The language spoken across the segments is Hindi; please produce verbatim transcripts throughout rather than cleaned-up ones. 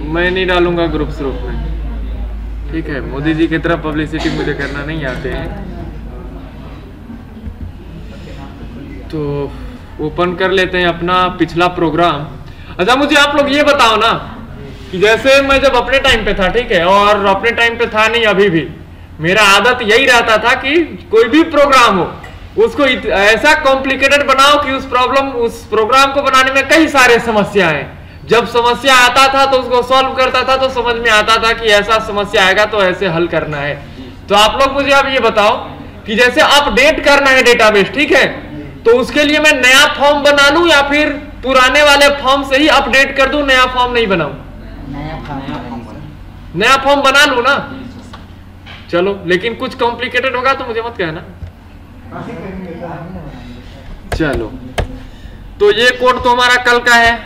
मैं नहीं डालूंगा ग्रुप ग्रुप में, ठीक है। मोदी जी की तरफ पब्लिसिटी मुझे करना नहीं आते हैं। तो ओपन कर लेते हैं अपना पिछला प्रोग्राम। अच्छा मुझे आप लोग ये बताओ ना कि जैसे मैं जब अपने टाइम पे था, ठीक है, और अपने टाइम पे था नहीं अभी भी, मेरा आदत यही रहता था कि कोई भी प्रोग्राम हो उसको ऐसा कॉम्प्लिकेटेड बनाओ कि उस प्रॉब्लम उस प्रोग्राम को बनाने में कई सारे समस्या हैं। जब समस्या आता था तो उसको सॉल्व करता था तो समझ में आता था कि ऐसा समस्या आएगा तो ऐसे हल करना है। तो आप लोग मुझे अब ये बताओ कि जैसे अपडेट करना है डेटाबेस, ठीक है, तो उसके लिए मैं नया फॉर्म बना लूं या फिर पुराने वाले फॉर्म से ही अपडेट कर दूं, नया फॉर्म नहीं बनाऊं? नया फॉर्म बना लूं ना? चलो, लेकिन कुछ कॉम्प्लिकेटेड होगा तो मुझे मत कहना। चलो, तो ये कोड तो हमारा कल का है,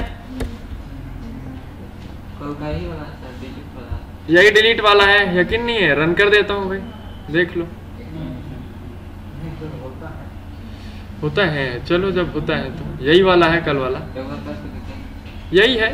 कल का ही वाला था, डिलीट वाला। यही डिलीट वाला है, यकीन नहीं है? रन कर देता हूँ भाई, देख लो। होता है, चलो जब होता है तो यही वाला है, कल वाला यही है।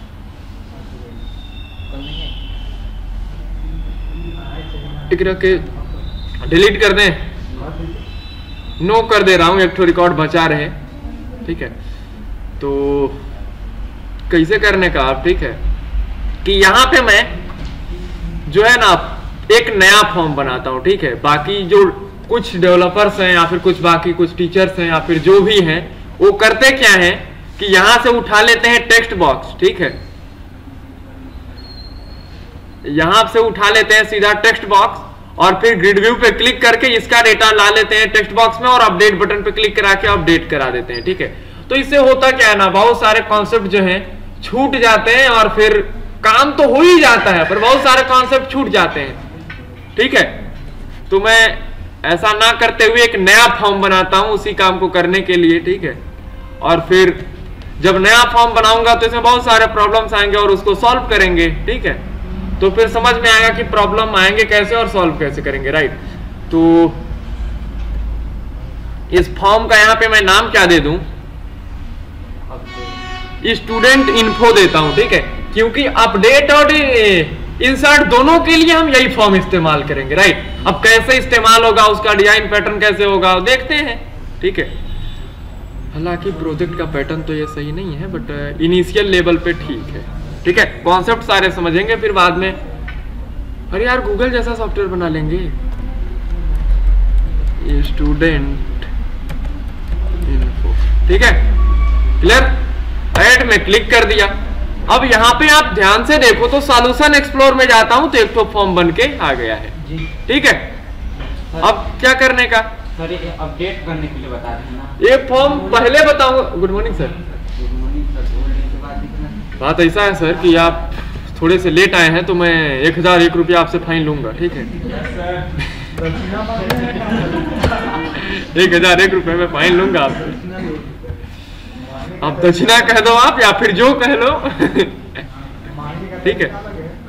एक रख के डिलीट कर दें, नो कर दे रहा हूं, एक तो रिकॉर्ड बचा रहे, ठीक है। तो कैसे करने का आप, ठीक है, कि यहां पे मैं जो है ना एक नया फॉर्म बनाता हूं, ठीक है। बाकी जो कुछ डेवलपर्स हैं या फिर कुछ बाकी कुछ टीचर्स हैं या फिर जो भी हैं, वो करते क्या है कि यहां से उठा लेते हैं टेक्स्ट बॉक्स, ठीक है, यहां से उठा लेते हैं सीधा टेक्स्ट बॉक्स और फिर ग्रिड व्यू पे क्लिक करके इसका डेटा ला लेते हैं टेक्स्ट बॉक्स में और अपडेट बटन पे क्लिक करा के अपडेट करा देते हैं, ठीक है। तो इससे होता क्या है ना, बहुत सारे कॉन्सेप्ट जो हैं छूट जाते हैं और फिर काम तो हो ही जाता है पर बहुत सारे कॉन्सेप्ट छूट जाते हैं, ठीक है। तो मैं ऐसा ना करते हुए एक नया फॉर्म बनाता हूं उसी काम को करने के लिए, ठीक है। और फिर जब नया फॉर्म बनाऊंगा तो इसमें बहुत सारे प्रॉब्लम्स आएंगे और उसको सॉल्व करेंगे, ठीक है। तो फिर समझ में आएगा कि प्रॉब्लम आएंगे कैसे और सॉल्व कैसे करेंगे, राइट। तो इस फॉर्म का यहां पे मैं नाम क्या दे दूं, स्टूडेंट इन्फो देता हूं, ठीक है, क्योंकि अपडेट और इंसर्ट दोनों के लिए हम यही फॉर्म इस्तेमाल करेंगे, राइट। अब कैसे इस्तेमाल होगा, उसका डिजाइन पैटर्न कैसे होगा देखते हैं, ठीक है। हालांकि प्रोजेक्ट का पैटर्न तो ये सही नहीं है बट इनिशियल लेवल पे ठीक है, ठीक है। कॉन्सेप्ट सारे समझेंगे फिर बाद में, अरे यार गूगल जैसा सॉफ्टवेयर बना लेंगे। स्टूडेंट इन्फो, ठीक है, क्लियर। ऐड में क्लिक कर दिया। अब यहाँ पे आप ध्यान से देखो तो सॉल्यूशन एक्सप्लोर में जाता हूं तो एक तो फॉर्म बन के आ गया है, ठीक है। अब क्या करने का, सर ये अपडेट करने के लिए बता रहे हैं ना, ये फॉर्म पहले बताऊंगा। Good morning sir. Good morning sir. बात ऐसा है सर कि आप थोड़े से लेट आए हैं तो मैं एक हजार एक रुपया आपसे फाइन लूंगा, ठीक है। एक हजार एक रुपये में फाइन लूंगा आपसे। अब दक्षिणा कह दो आप या फिर जो कह लो, ठीक है।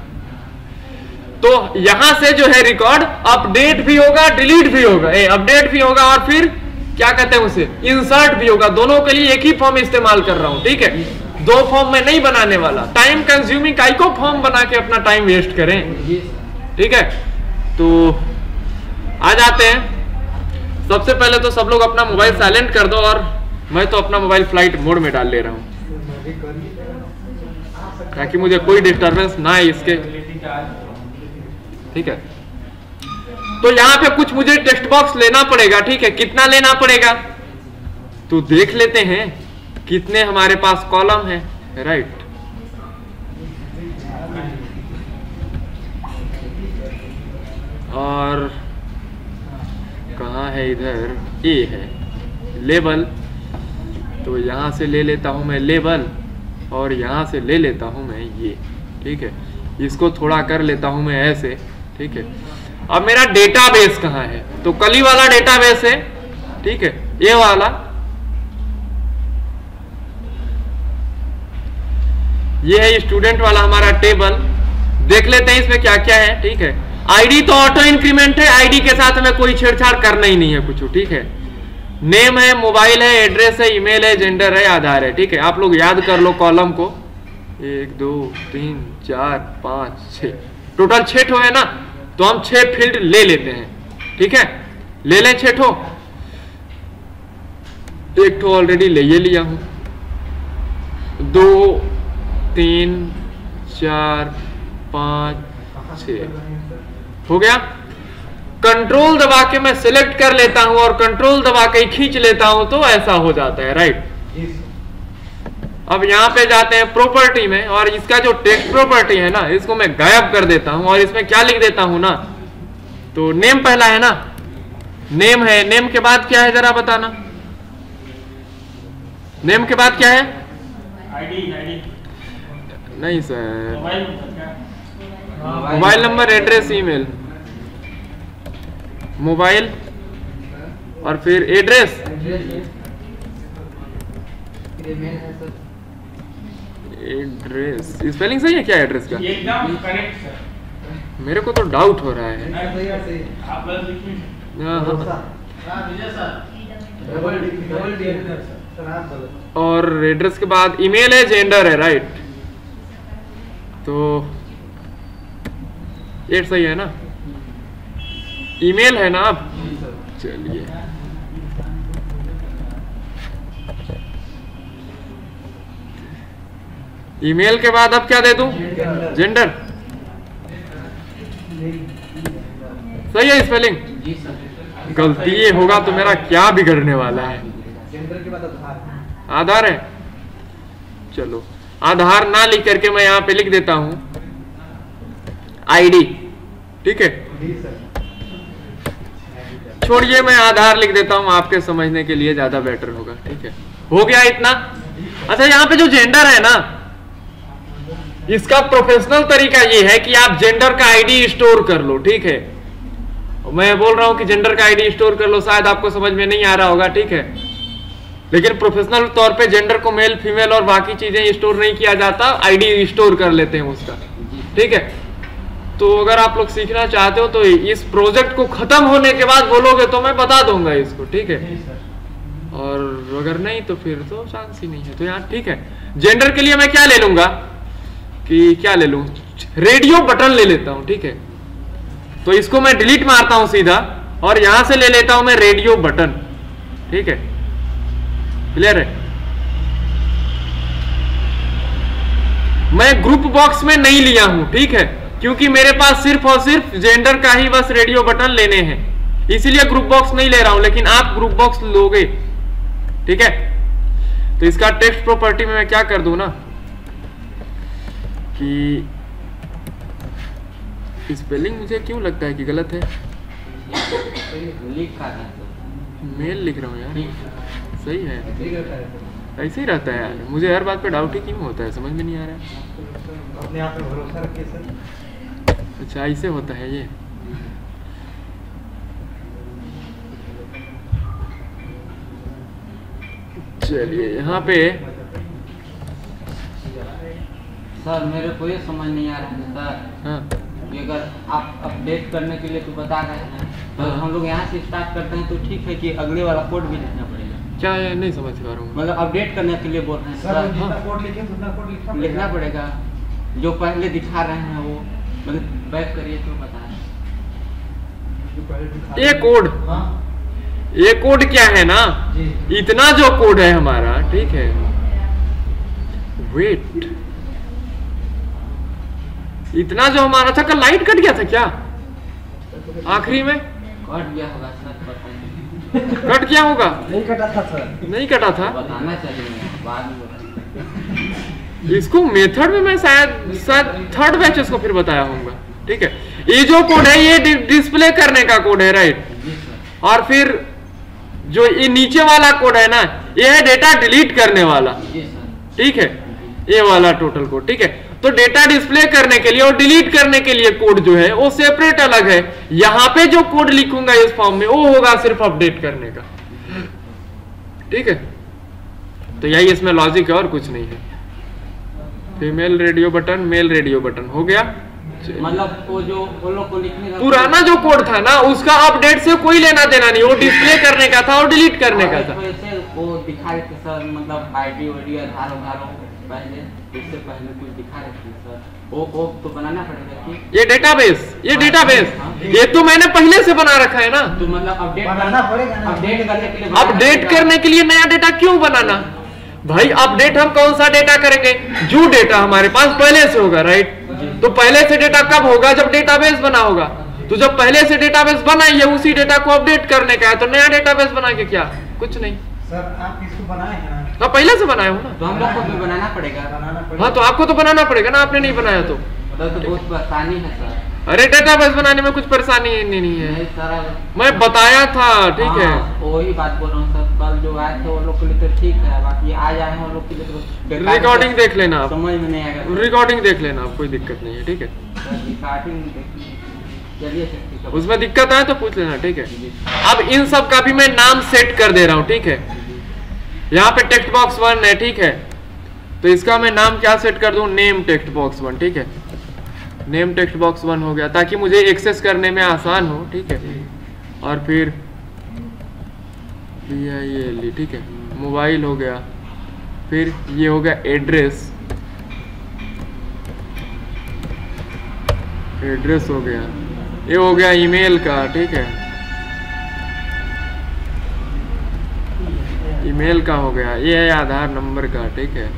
तो यहां से जो है रिकॉर्ड अपडेट भी होगा, डिलीट भी होगा, ए, अपडेट भी होगा और फिर क्या कहते हैं उसे, इंसर्ट भी होगा। दोनों के लिए एक ही फॉर्म इस्तेमाल कर रहा हूं, ठीक है। दो फॉर्म में नहीं बनाने वाला, टाइम कंज्यूमिंग काई को फॉर्म बना के अपना टाइम वेस्ट करें, ठीक है। तो आ जाते हैं। सबसे पहले तो सब लोग अपना मोबाइल साइलेंट कर दो और मैं तो अपना मोबाइल फ्लाइट मोड में डाल ले रहा हूं ताकि मुझे कोई डिस्टरबेंस ना है इसके, ठीक है। तो यहां पे कुछ मुझे टेक्स्ट बॉक्स लेना पड़ेगा, ठीक है। कितना लेना पड़ेगा तो देख लेते हैं कितने हमारे पास कॉलम है, राइट। और कहाँ है, इधर ए है लेबल, तो यहां से ले लेता हूं मैं लेबल और यहां से ले लेता हूं मैं ये, ठीक है। इसको थोड़ा कर लेता हूं मैं ऐसे, ठीक है। अब मेरा डेटाबेस कहाँ है, तो कली वाला डेटाबेस है, ठीक है, ये वाला। ये है स्टूडेंट वाला हमारा टेबल। देख लेते हैं इसमें क्या क्या है, ठीक है। आईडी तो ऑटो इंक्रीमेंट है, आईडी के साथ हमें कोई छेड़छाड़ करना ही नहीं है कुछ, ठीक है। नेम है, मोबाइल है, एड्रेस है, ईमेल है, जेंडर है, आधार है, ठीक है। आप लोग याद कर लो कॉलम को, एक दो तीन चार पाँच छः, टोटल छः ठो है ना, तो हम छः फील्ड ले लेते हैं। ठीक है, ले लें छः ठो। एक ठो ऑलरेडी ले ये लिया हूं, दो तीन चार पाँच छः हो गया। कंट्रोल दबा के मैं सिलेक्ट कर लेता हूं और कंट्रोल दबा के खींच लेता हूं तो ऐसा हो जाता है, राइट। अब यहां पे जाते हैं प्रॉपर्टी में, और इसका जो टेक्स्ट प्रॉपर्टी है ना, इसको मैं गायब कर देता हूं और इसमें क्या लिख देता हूं ना, तो नेम पहला है ना, नेम है। नेम के बाद क्या है जरा बताना, नेम के बाद क्या है? आईडी आईडी नहीं सर, मोबाइल नंबर क्या? Mobile number, address, email, mobile और फिर एड्रेस। एड्रेस स्पेलिंग सही है क्या एड्रेस का? एकदम करेक्ट सर। मेरे को तो डाउट हो रहा है। आप बस लिखिए। हाँ, हाँ। हां Vijay sir, double D double D sir आप बोलो। और एड्रेस के बाद ईमेल है, जेंडर है, राइट। तो ये सही है ना, ईमेल है ना। अब चलिए ईमेल के बाद अब क्या दे दूं? जेंडर। सही है स्पेलिंग? जी सर। गलती ये होगा तो मेरा क्या बिगड़ने वाला है? जेंडर के बाद आधार। आधार है, चलो आधार ना लिख करके मैं यहाँ पे लिख देता हूं आईडी। ठीक है, छोड़िए मैं आधार लिख देता हूं, आपके समझने के लिए ज्यादा बेटर होगा। ठीक है, हो गया इतना। अच्छा, यहाँ पे जो जेंडर है ना, इसका प्रोफेशनल तरीका ये है कि आप जेंडर का आईडी स्टोर कर लो। ठीक है, मैं बोल रहा हूं कि जेंडर का आईडी स्टोर कर लो, शायद आपको समझ में नहीं आ रहा होगा। ठीक है, लेकिन प्रोफेशनल तौर पे जेंडर को मेल फीमेल और बाकी चीजें स्टोर नहीं किया जाता, आईडी स्टोर कर लेते हैं उसका। ठीक है, तो अगर आप लोग सीखना चाहते हो तो इस प्रोजेक्ट को खत्म होने के बाद बोलोगे तो मैं बता दूंगा इसको। ठीक है, और अगर नहीं तो फिर तो चांस ही नहीं है। तो यहाँ ठीक है, जेंडर के लिए मैं क्या ले लूंगा कि क्या ले लूं, रेडियो बटन ले लेता हूं। ठीक है, तो इसको मैं डिलीट मारता हूं सीधा, और यहां से ले लेता हूं मैं रेडियो बटन। ठीक है, क्लियर है? मैं ग्रुप बॉक्स में नहीं लिया हूं, ठीक है, क्योंकि मेरे पास सिर्फ और सिर्फ जेंडर का ही बस रेडियो बटन लेने हैं, इसीलिए ग्रुप बॉक्स नहीं ले रहा हूं। लेकिन आप ग्रुप बॉक्स लोगे, ठीक है। तो इसका टेक्स्ट प्रॉपर्टी में मैं क्या कर दूं ना कि स्पेलिंग मुझे क्यों लगता है कि गलत है, लिखा है मेल लिख रहा हूँ यार, सही है, ऐसे ही रहता है यार। मुझे हर बात पे डाउट ही क्यों होता है, समझ में नहीं आ रहा है। अपने आप पे भरोसा रखिए सर। अच्छा, ऐसे होता है ये। चलिए यहाँ पे सर, मेरे को ये समझ नहीं आ रहा है सर, हाँ कि अगर आप अपडेट करने के लिए तो बता रहे हैं, तो हाँ। हम लोग यहाँ से स्टार्ट करते हैं तो ठीक है, कि अगले वाला कोड भी लिखना पड़ेगा? क्या है, नहीं समझ पा रहा हूँ। मतलब अपडेट करने के लिए बोल रहे हैं सर सर, जितना कोड लिखे उतना कोड लिखना लिखना पड़ेगा। जो पहले दिखा रहे हैं वो मतलब बैक करिए तो बता रहे हैं। ये कोड, हाँ ये कोड क्या है ना, जी। इतना जो कोड है हमारा, ठीक है, वेट, इतना जो हमारा था, कल लाइट कट गया था क्या आखिरी में? कट गया होगा सर, पता नहीं। कट गया होगा? नहीं कटा था सर, नहीं कटा था। बताना चाहिए बाद में। इसको मेथड में मैं शायद शायद थर्ड बैच इसको फिर बताया होऊंगा। ठीक है, ये जो कोड है ये डि, डिस्प्ले करने का कोड है, राइट। जी सर। और फिर जो ये नीचे वाला कोड है ना, ये है डेटा डिलीट करने वाला। जी सर। ठीक है, ये वाला टोटल कोड। ठीक है, तो डेटा डिस्प्ले करने के लिए और डिलीट करने के लिए कोड जो है वो सेपरेट अलग है। यहां पे जो कोड लिखूंगा इस फॉर्म में, वो होगा सिर्फ अपडेट करने का। ठीक है, तो यही इसमें लॉजिक है और कुछ नहीं है। Female radio button, male radio button हो गया। मतलब वो जो वो लोग को लिखने का पुराना जो कोड था ना, उसका अपडेट से कोई लेना देना नहीं, वो डिस्प्ले करने का था और डिलीट करने का था। वैसे वो दिखा देते सर, मतलब आईडी वाईडी आधार उधार पहले इससे पहले कुछ दिखा रहे थे सर, वो वो तो बनाना पड़ेगा कि ये डेटाबेस, ये हाँ, डेटाबेस हाँ। ये तो मैंने पहले से बना रखा है ना। तो मतलब अपडेट बनाना पड़ेगा ना। अपडेट करने के लिए अपडेट करने के लिए नया डेटा क्यों बनाना भाई? अपडेट हम कौन सा डेटा करेंगे? जो डेटा हमारे पास पहले से होगा, राइट? तो पहले से डेटा कब होगा? जब डेटाबेस बना होगा। तो जब पहले से डेटाबेस बना है, उसी डेटा को अपडेट करने का है, तो नया डेटाबेस बना के क्या? कुछ नहीं सर आप इसको बनाए हैं ना? हाँ, पहले से बनाया हूँ ना। तो हम लोग को भी बनाना पड़ेगा। बनाना पड़ेगा। हाँ, तो आपको तो बनाना पड़ेगा ना, आपने नहीं बनाया तो। मतलब तो बहुत परेशानी है सर। अरे डेटाबेस बनाने में कुछ परेशानी नहीं, नहीं है, नहीं सर, मैं बताया था, ठीक है। हाँ, वही बात बोल रहा हूँ सर। कल जो आए थे वो लोग के लिए तो ठीक है, बाकी आज आए हैं वो लोग के लिए तो बेकार है। रिकॉर्डिंग देख लेना आप, समझ में नहीं आएगा। रिकॉर्डिंग देख लेना आप, कोई दिक्कत नहीं है, ठीक है। रिकॉर्डिंग देखनी चलिए सर, उसमें दिक्कत आए तो पूछ लेना, ठीक है। अब इन सब का भी मैं नाम सेट कर दे रहा हूँ, ठीक है। यहाँ पे टेक्स्ट बॉक्स वन है, ठीक है, तो इसका मैं नाम क्या सेट कर दूं? नेम टेक्स्ट बॉक्स वन, ठीक है। नेम टेक्स्ट बॉक्स वन हो गया, ताकि मुझे एक्सेस करने में आसान हो, ठीक है। और फिर ये ठीक है, मोबाइल हो गया, फिर ये हो गया एड्रेस, एड्रेस हो गया, ये हो गया ईमेल का, ठीक है, ईमेल का हो गया, ये है आधार नंबर का, ठीक है,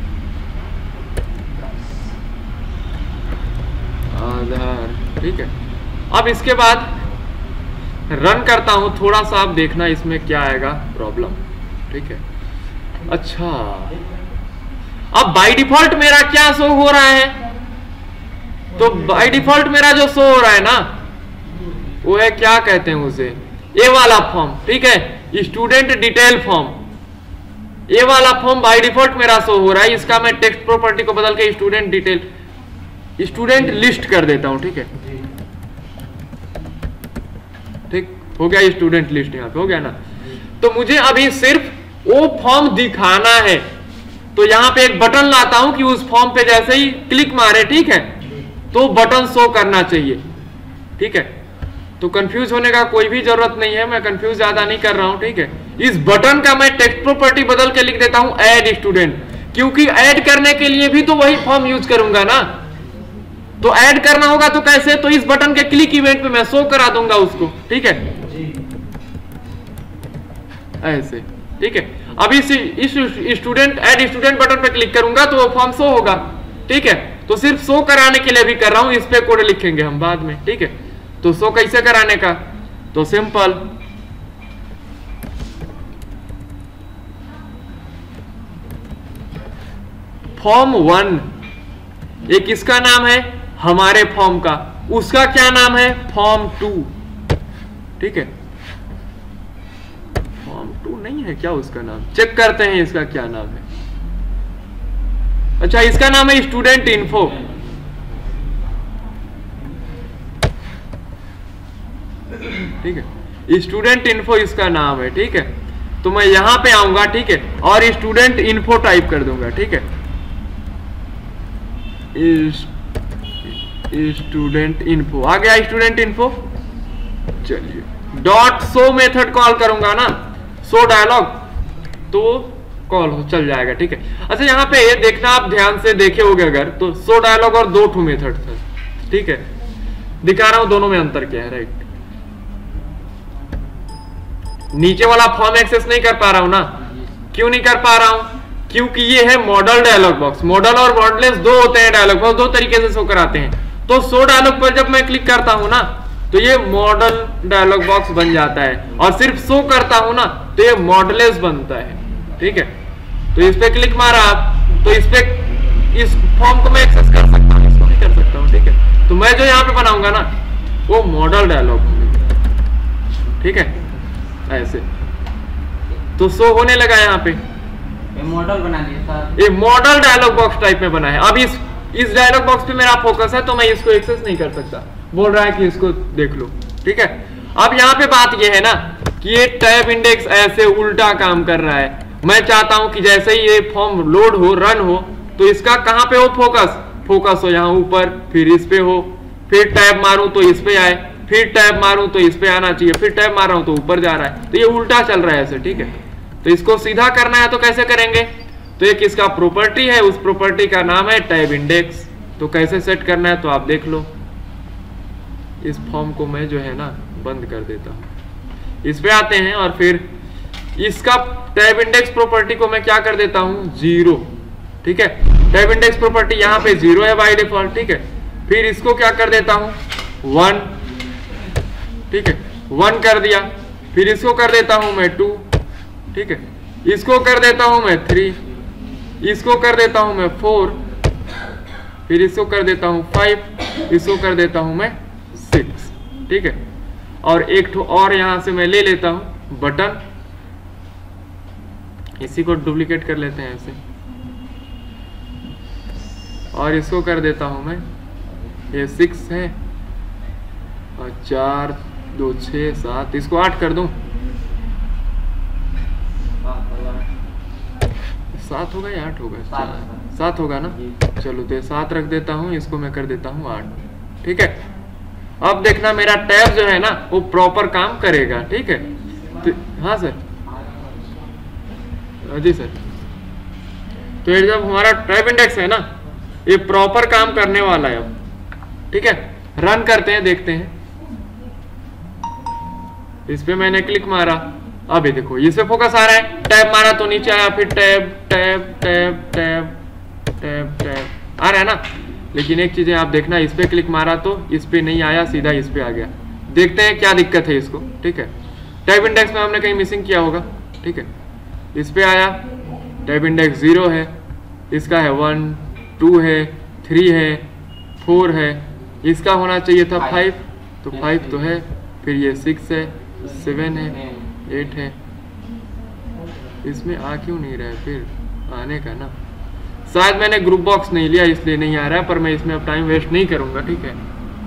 आधार, ठीक है। अब इसके बाद रन करता हूं, थोड़ा सा आप देखना इसमें क्या आएगा प्रॉब्लम, ठीक है। अच्छा, अब बाय डिफॉल्ट मेरा क्या शो हो रहा है? तो बाय डिफॉल्ट मेरा जो शो हो रहा है ना, वो है, क्या कहते हैं उसे, ये वाला फॉर्म, ठीक है, स्टूडेंट डिटेल फॉर्म। ये वाला फॉर्म बाय डिफॉल्ट मेरा शो हो रहा है। इसका मैं टेक्स्ट प्रॉपर्टी को बदल के स्टूडेंट डिटेल, स्टूडेंट लिस्ट कर देता हूं, ठीक है, ठीक हो गया, स्टूडेंट लिस्ट यहाँ पे हो गया ना। तो मुझे अभी सिर्फ वो फॉर्म दिखाना है, तो यहाँ पे एक बटन लाता हूं कि उस फॉर्म पे जैसे ही क्लिक मारे, ठीक है, तो बटन शो करना चाहिए, ठीक है। तो कंफ्यूज होने का कोई भी जरूरत नहीं है, मैं कंफ्यूज ज्यादा नहीं कर रहा हूं, ठीक है। इस बटन का मैं टेक्स्ट प्रॉपर्टी बदल के लिख देता हूं ऐड स्टूडेंट, क्योंकि ऐड करने के लिए भी तो वही फॉर्म यूज करूंगा ना। तो ऐड करना होगा तो कैसे? तो इस बटन के क्लिक इवेंट पे मैं शो करा दूंगा उसको, ठीक है, ऐसे, ठीक है। अब इस स्टूडेंट ऐड स्टूडेंट बटन पे क्लिक करूंगा तो वो फॉर्म शो होगा, ठीक है। तो सिर्फ शो कराने के लिए भी कर रहा हूं, इस पे कोड लिखेंगे हम बाद में, ठीक है। तो शो कैसे कराने का? तो सिंपल, फॉर्म वन, एक इसका नाम है हमारे फॉर्म का, उसका क्या नाम है? फॉर्म टू, ठीक है। फॉर्म टू नहीं है क्या उसका नाम? चेक करते हैं इसका क्या नाम है। अच्छा, इसका नाम है स्टूडेंट इन्फो, ठीक है, स्टूडेंट इन्फो इसका नाम है, ठीक है। तो मैं यहां पे आऊंगा, ठीक है, और स्टूडेंट इन्फो टाइप कर दूंगा, ठीक है, स्टूडेंट इन्फो आ गया, स्टूडेंट इन्फो। चलिए, डॉट शो मेथड कॉल करूंगा ना, शो डायलॉग, तो कॉल हो चल जाएगा, ठीक है। अच्छा, यहाँ पे ये देखना, आप ध्यान से देखे होगे अगर, तो शो डायलॉग और दो टू मेथड था, ठीक है, दिखा रहा हूं दोनों में अंतर क्या है, राइट। नीचे वाला फॉर्म एक्सेस नहीं कर पा रहा हूं ना, क्यों नहीं कर पा रहा हूं? क्योंकि ये है मॉडल डायलॉग बॉक्स। मॉडल और मॉडलेस दो होते हैं डायलॉग बॉक्स, दो तरीके से शो कराते हैं। तो शो डायलॉग पर जब मैं क्लिक करता हूं ना, तो ये मॉडल डायलॉग बॉक्स बन जाता है, और सिर्फ शो करता हूं ना तो ये मॉडलेस बनता है, ठीक है। तो इस पे क्लिक मारा आप, तो इस पे इस फॉर्म को मैं एक्सेस कर सकता हूं, इसको नहीं कर सकता हूं, ठीक है। तो मैं जो यहाँ पे बनाऊंगा ना, वो मॉडल डायलॉग, ठीक है, ऐसे। तो शो होने लगा यहाँ पे, ये मॉडल बना दिया सर, ये मॉडल डायलॉग बॉक्स टाइप में बना है। अब इस इस डायलॉग बॉक्स पे मेरा फोकस है, तो मैं इसको एक्सेस नहीं कर सकता, बोल रहा है कि इसको देख लो, ठीक है। अब यहाँ पे बात ये है ना कि ये टैब इंडेक्स ऐसे उल्टा काम कर रहा है। मैं चाहता हूं कि जैसे ही ये फॉर्म लोड हो, रन हो, तो इसका कहां पे हो फोकस? फोकस हो यहाँ ऊपर, फिर इस पे हो, फिर टैब मारूं तो इस पे आए, फिर टैब मारूं तो इस पे आना चाहिए, फिर टैब मार रहा हूं तो ऊपर जा रहा है। तो ये उल्टा चल रहा है ऐसे, ठीक है। तो इसको सीधा करना है तो कैसे करेंगे? तो एक इसका प्रॉपर्टी है, उस प्रॉपर्टी का नाम है टैब इंडेक्स। तो कैसे सेट करना है तो आप देख लो। इस फॉर्म को मैं जो है ना बंद कर देता हूँ, इस पे आते हैं और फिर इसका टैब इंडेक्स प्रॉपर्टी को मैं क्या कर देता हूँ, जीरो। ठीक है, टैब इंडेक्स प्रॉपर्टी यहाँ पे जीरो है बाय डिफॉल्ट। ठीक है, फिर इसको क्या कर देता हूँ, वन। ठीक है, वन कर दिया। फिर इसको कर देता हूँ मैं टू। ठीक है, इसको कर देता हूँ मैं थ्री, इसको कर देता हूँ मैं फोर, फिर इसको कर देता हूँ फाइव, इसको कर देता हूँ मैं सिक्स। ठीक है, और एक ठो और यहां से मैं ले लेता हूं बटन, इसी को डुप्लीकेट कर लेते हैं ऐसे, और इसको कर देता हूं मैं, ये सिक्स है और चार दो छः सात, इसको आठ कर दूं, सात होगा या आठ होगा, चार सात होगा ना। चलो तो सात रख देता हूं, इसको मैं कर देता हूं आठ। ठीक है, अब देखना मेरा टैब जो है ना वो प्रॉपर काम करेगा। ठीक है, तो हाँ सर, जी सर, तो ये जब हमारा टैब इंडेक्स है ना ये प्रॉपर काम करने वाला है अब। ठीक है, रन करते हैं, देखते हैं। इस पे मैंने क्लिक मारा, अभी देखो इस पे फोकस आ रहा है, टैब मारा तो नीचे आया, फिर tab tab tab tab tab tab आ रहा है ना। लेकिन एक चीजें आप देखना, इस पे क्लिक मारा तो इस पे नहीं आया, सीधा इस पे आ गया। देखते हैं क्या दिक्कत है इसको। ठीक है, टैब इंडेक्स में हमने कहीं मिसिंग किया होगा। ठीक है, इस पे आया, टैब इंडेक्स जीरो है, इसका है वन, टू है, थ्री है, फोर है, इसका होना चाहिए था फाइव, तो फाइव तो है, फिर ये सिक्स है, सेवन है, एट है, इसमें आ क्यों नहीं रहा है, फिर आने का ना। शायद मैंने ग्रुप बॉक्स नहीं लिया इसलिए नहीं आ रहा है, पर मैं इसमें अब टाइम वेस्ट नहीं करूंगा। ठीक है,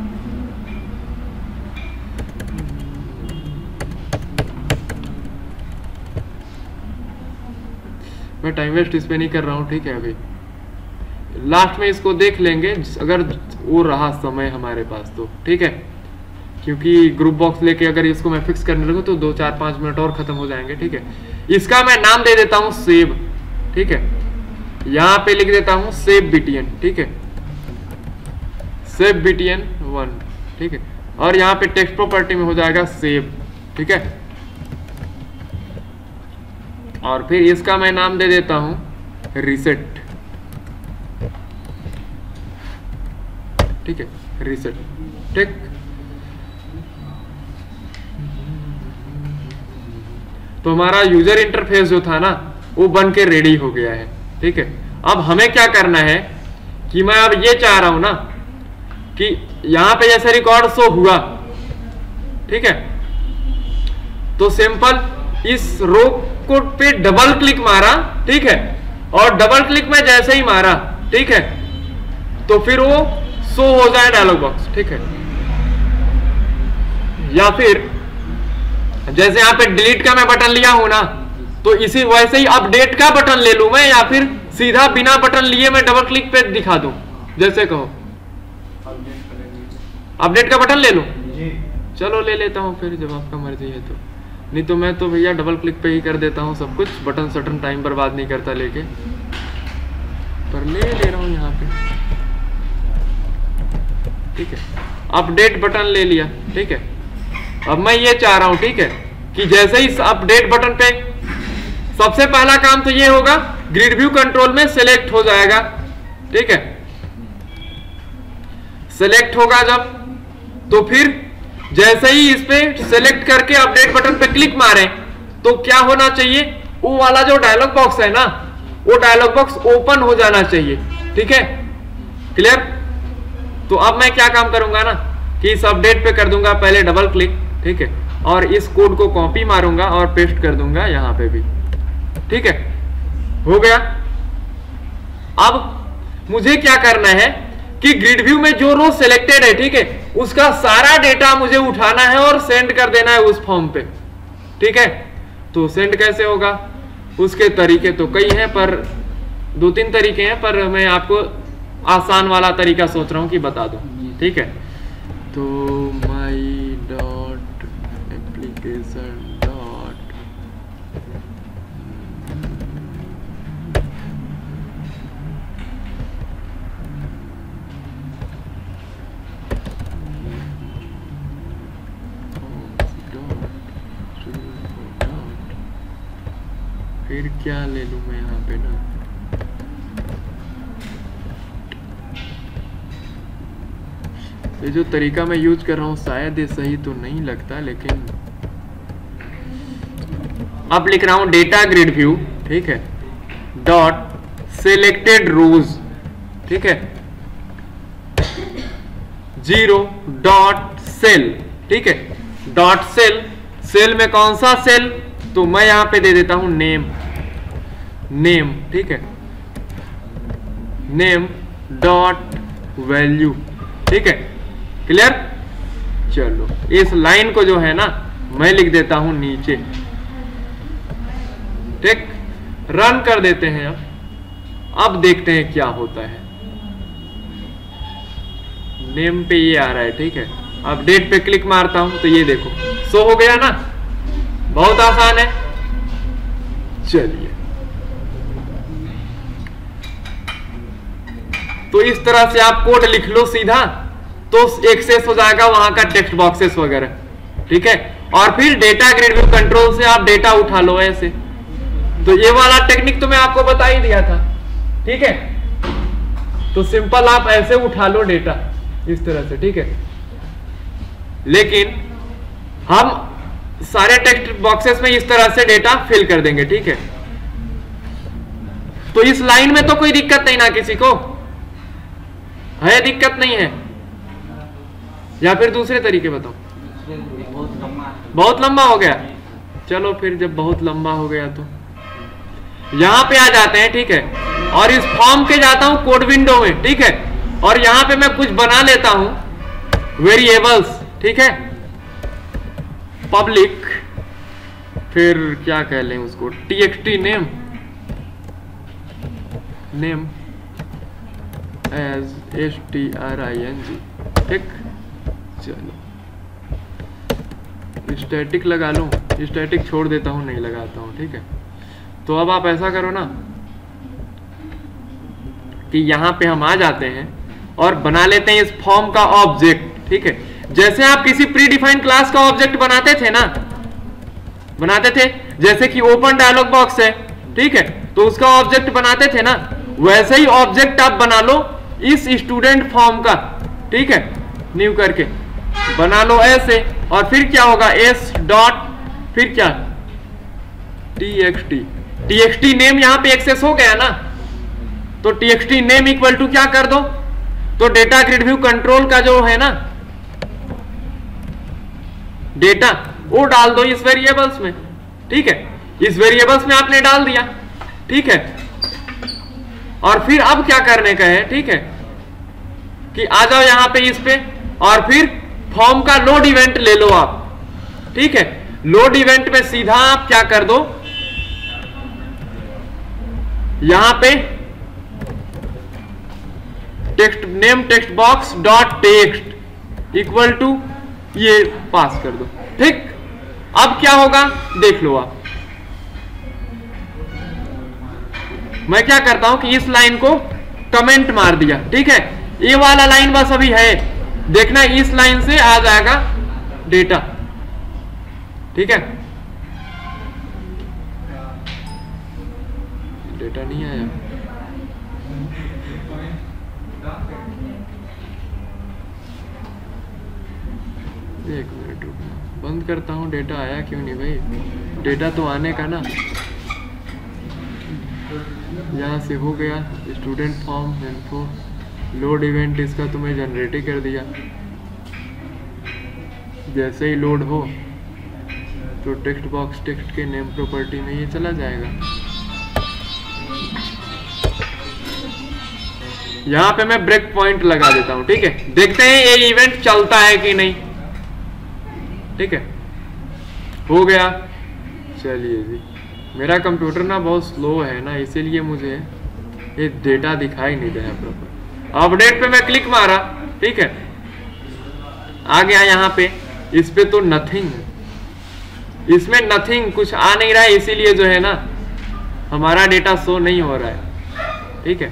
मैं टाइम वेस्ट इस पे नहीं कर रहा हूँ। ठीक है, अभी लास्ट में इसको देख लेंगे अगर वो रहा समय हमारे पास तो। ठीक है, क्योंकि ग्रुप बॉक्स लेके अगर इसको मैं फिक्स करने लगूँ तो दो चार पाँच मिनट और खत्म हो जाएंगे। ठीक है, इसका मैं नाम दे देता हूँ सेव। ठीक है, यहाँ पे लिख देता हूँ सेव बीटीएन। ठीक है, सेव बीटीएन वन। ठीक है, और यहाँ पे टेक्स्ट प्रॉपर्टी में हो जाएगा सेव। ठीक है, और फिर इसका मैं नाम दे देता हूँ रीसेट। ठीक है, रीसेट। ठीक, तो हमारा यूजर इंटरफेस जो था ना वो बन के रेडी हो गया है। ठीक है, अब हमें क्या करना है कि मैं अब ये चाह रहा हूं ना कि यहां पे जैसे रिकॉर्ड शो हुआ। ठीक है, तो सिंपल इस रो को पे डबल क्लिक मारा। ठीक है, और डबल क्लिक में जैसे ही मारा, ठीक है, तो फिर वो शो हो जाए डायलॉग बॉक्स। ठीक है, या फिर जैसे यहाँ पे डिलीट का मैं बटन लिया हूं ना, तो इसी वैसे ही अपडेट का बटन ले लूं मैं, या फिर सीधा बिना बटन लिए मैं डबल क्लिक पे दिखा दूं, जैसे कहो। अपडेट का बटन ले लूं? चलो ले लेता हूं फिर, जब आपका मर्जी है तो। नहीं तो मैं तो भैया डबल क्लिक पे ही कर देता हूं सब कुछ, बटन सटन टाइम बर्बाद नहीं करता लेके, पर ले ले रहा हूं यहाँ पे। ठीक है, अपडेट बटन ले लिया। ठीक है, अब मैं ये चाह रहा हूं, ठीक है, कि जैसे ही अपडेट बटन पे सबसे पहला काम तो ये होगा, ग्रिड व्यू कंट्रोल में सिलेक्ट हो जाएगा। ठीक है, सिलेक्ट होगा जब, तो फिर जैसे ही इस पे सिलेक्ट करके अपडेट बटन पे क्लिक मारें तो क्या होना चाहिए, वो वाला जो डायलॉग बॉक्स है ना, वो डायलॉग बॉक्स ओपन हो जाना चाहिए। ठीक है, क्लियर? तो अब मैं क्या काम करूंगा ना कि इस अपडेट पे कर दूंगा पहले डबल क्लिक। ठीक है, और इस कोड को कॉपी मारूंगा और पेस्ट कर दूंगा यहां पे भी। ठीक है, हो गया। अब मुझे क्या करना है कि ग्रिड व्यू में जो रो सिलेक्टेड है, ठीक है, उसका सारा डेटा मुझे उठाना है और सेंड कर देना है उस फॉर्म पे। ठीक है, तो सेंड कैसे होगा, उसके तरीके तो कई हैं, पर दो तीन तरीके हैं, पर मैं आपको आसान वाला तरीका सोच रहा हूं कि बता दूं। ठीक है, तो माई डॉट एप्लीकेशन डॉट फिर क्या ले लूं मैं यहाँ पे ना, ये जो तरीका मैं यूज कर रहा हूँ शायद ये सही तो नहीं लगता, लेकिन अब लिख रहा हूं डेटा ग्रिड व्यू, ठीक है, डॉट सिलेक्टेड रोज, ठीक है, जीरो डॉट सेल, ठीक है, डॉट सेल, सेल में कौन सा सेल, तो मैं यहां पे दे देता हूं नेम, नेम, ठीक है, नेम डॉट वैल्यू, ठीक है, क्लियर। चलो इस लाइन को जो है ना मैं लिख देता हूं नीचे, ठीक, रन कर देते हैं। अब अब देखते हैं क्या होता है। नेम पे ये आ रहा है, ठीक है, अब डेट पे क्लिक मारता हूं तो ये देखो शो हो गया ना, बहुत आसान है। चलिए तो इस तरह से आप कोड लिख लो सीधा, तो एक्सेस हो जाएगा वहां का टेक्स्ट बॉक्सेस वगैरह, ठीक है, और फिर डेटा ग्रिड व्यू कंट्रोल से आप डेटा उठा लो ऐसे। तो ये वाला टेक्निक तो मैं आपको बता ही दिया था, ठीक है, तो सिंपल आप ऐसे उठा लो डेटा इस तरह से, ठीक है। लेकिन हम सारे टेक्स्ट बॉक्सेस में इस तरह से डेटा फिल कर देंगे, ठीक है। तो इस लाइन में तो कोई दिक्कत नहीं ना, किसी को है दिक्कत नहीं है, या फिर दूसरे तरीके बताओ। बहुत लंबा बहुत लंबा हो गया, चलो फिर जब बहुत लंबा हो गया तो यहां पे आ जाते हैं, ठीक है, और इस फॉर्म के जाता हूं कोड विंडो में, ठीक है, और यहां पे मैं कुछ बना लेता हूं वेरिएबल्स, ठीक है, पब्लिक, फिर क्या कह लें उसको, TXT name, name as S T R I N G, ठीक। चलो स्टैटिक लगा लूं, स्टैटिक छोड़ देता हूं, नहीं लगाता हूं, ठीक है। तो अब आप ऐसा करो ना कि यहां पे हम आ जाते हैं और बना लेते हैं इस फॉर्म का ऑब्जेक्ट, ठीक है। जैसे आप किसी प्री डिफाइंड क्लास का ऑब्जेक्ट बनाते थे ना, बनाते थे, जैसे कि ओपन डायलॉग बॉक्स है, ठीक है, तो उसका ऑब्जेक्ट बनाते थे ना, वैसे ही ऑब्जेक्ट आप बना लो इस स्टूडेंट फॉर्म का, ठीक है, न्यू करके बना लो ऐसे, और फिर क्या होगा, एस डॉट फिर क्या, टीएक्सटी, टीएक्सटी नेम यहां पे एक्सेस हो गया ना, तो टीएक्सटी नेम इक्वल टू क्या कर दो, तो डेटा ग्रिड व्यू कंट्रोल का जो है ना डेटा, वो डाल दो इस वेरिएबल्स में, ठीक है, इस वेरिएबल्स में आपने डाल दिया, ठीक है। और फिर अब क्या करने का है, ठीक है, कि आ जाओ यहां पे इस पे, और फिर फॉर्म का लोड इवेंट ले लो आप, ठीक है। लोड इवेंट में सीधा आप क्या कर दो, यहां पे text name text box dot text equal to ये पास कर दो, ठीक। अब क्या होगा देख लो आप, मैं क्या करता हूं कि इस लाइन को कमेंट मार दिया, ठीक है, ये वाला लाइन बस अभी है, देखना इस लाइन से आ जाएगा डेटा, ठीक है। डेटा नहीं आया, एक मिनट रुकना, बंद करता हूं, डेटा आया क्यों नहीं भाई, डेटा तो आने का ना, यहाँ से हो गया student form info, load event इसका तुम्हें जनरेट ही कर दिया, जैसे ही लोड हो तो टेक्स्ट बॉक्स टेक्स्ट के नेम प्रॉपर्टी में ये चला जाएगा। यहाँ पे मैं ब्रेक पॉइंट लगा देता हूँ, ठीक है, देखते हैं ये इवेंट चलता है कि नहीं, ठीक है, हो गया। चलिए जी, मेरा कंप्यूटर ना बहुत स्लो है ना, इसीलिए मुझे ये डेटा दिखाई नहीं दे रहा प्रॉपर। अपडेट पे मैं क्लिक मारा, ठीक है, आ गया यहाँ पे, इस पे तो नथिंग, इसमें नथिंग कुछ आ नहीं रहा है, इसीलिए जो है ना हमारा डेटा शो नहीं हो रहा है, ठीक है।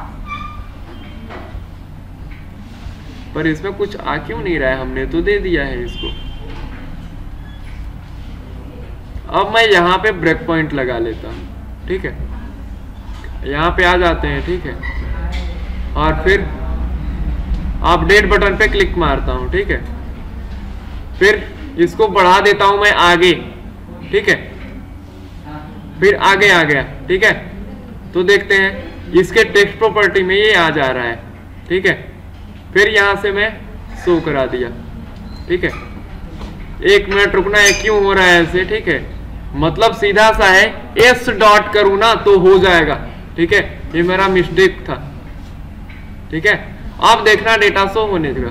पर इसमें कुछ आ क्यों नहीं रहा है, हमने तो दे दिया है इसको। अब मैं यहाँ पे ब्रेक पॉइंट लगा लेता हूँ, ठीक है, यहाँ पे आ जाते हैं, ठीक है, और फिर अपडेट बटन पे क्लिक मारता हूँ, ठीक है, फिर इसको बढ़ा देता हूँ मैं आगे, ठीक है, फिर आगे आ गया, ठीक है। तो देखते हैं इसके टेक्स्ट प्रॉपर्टी में ये आ जा रहा है, ठीक है, फिर यहाँ से मैं शो करा दिया, ठीक है। एक मिनट रुकना है, क्यों हो रहा है ऐसे, ठीक है, मतलब सीधा सा है, एस डॉट करूँ ना तो हो जाएगा, ठीक है, ये मेरा मिस्टेक था, ठीक है। अब देखना डेटा शो होने का,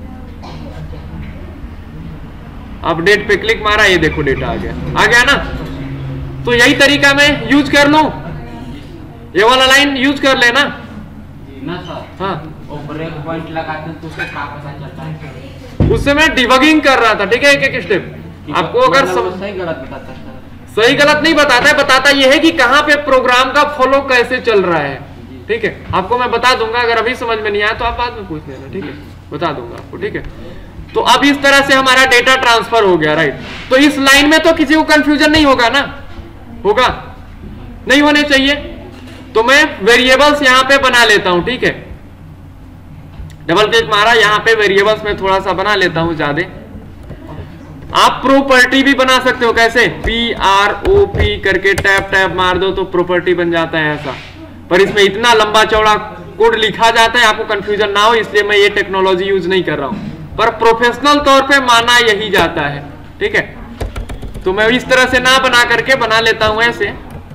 अपडेट पे क्लिक मारा, ये देखो डेटा आ गया, आ गया ना। तो यही तरीका मैं यूज कर लूं, ये वाला लाइन यूज कर लेना ना सर। हाँ, वो ब्रेक पॉइंट लगाते हैं तो उससे क्या पता चलता है? उससे मैं डिबगिंग कर रहा था, ठीक है, एक एक स्टेप आपको अगर मतलब वो सम... सही गलत बताता है सर? सही गलत नहीं बताता है, बताता ये है कि कहाँ पे प्रोग्राम का फ्लो कैसे चल रहा है, ठीक है। आपको मैं बता दूंगा, अगर अभी समझ में नहीं आया तो आप बाद में पूछ लेना, ठीक है, बता दूंगा आपको, ठीक है। तो अब इस तरह से हमारा डेटा ट्रांसफर हो गया, राइट। तो इस लाइन में तो किसी को कंफ्यूजन नहीं होगा ना, होगा नहीं, होने चाहिए। तो मैं वेरिएबल्स यहां पे बना लेता हूं, ठीक है, डबल क्लिक मारा, यहां पे वेरिएबल्स में थोड़ा सा बना लेता हूं ज्यादा। आप प्रॉपर्टी भी बना सकते हो, कैसे, पी आर ओ पी करके टैप टैप मार दो तो प्रॉपर्टी बन जाता है ऐसा, पर इसमें इतना लंबा चौड़ा कोड लिखा जाता है, आपको कंफ्यूजन ना हो इसलिए मैं ये टेक्नोलॉजी यूज नहीं कर रहा हूं, पर प्रोफेशनल तौर पे माना यही जाता है, ठीक है। तो मैं इस तरह से ना बना करके बना लेता हूं ऐसे,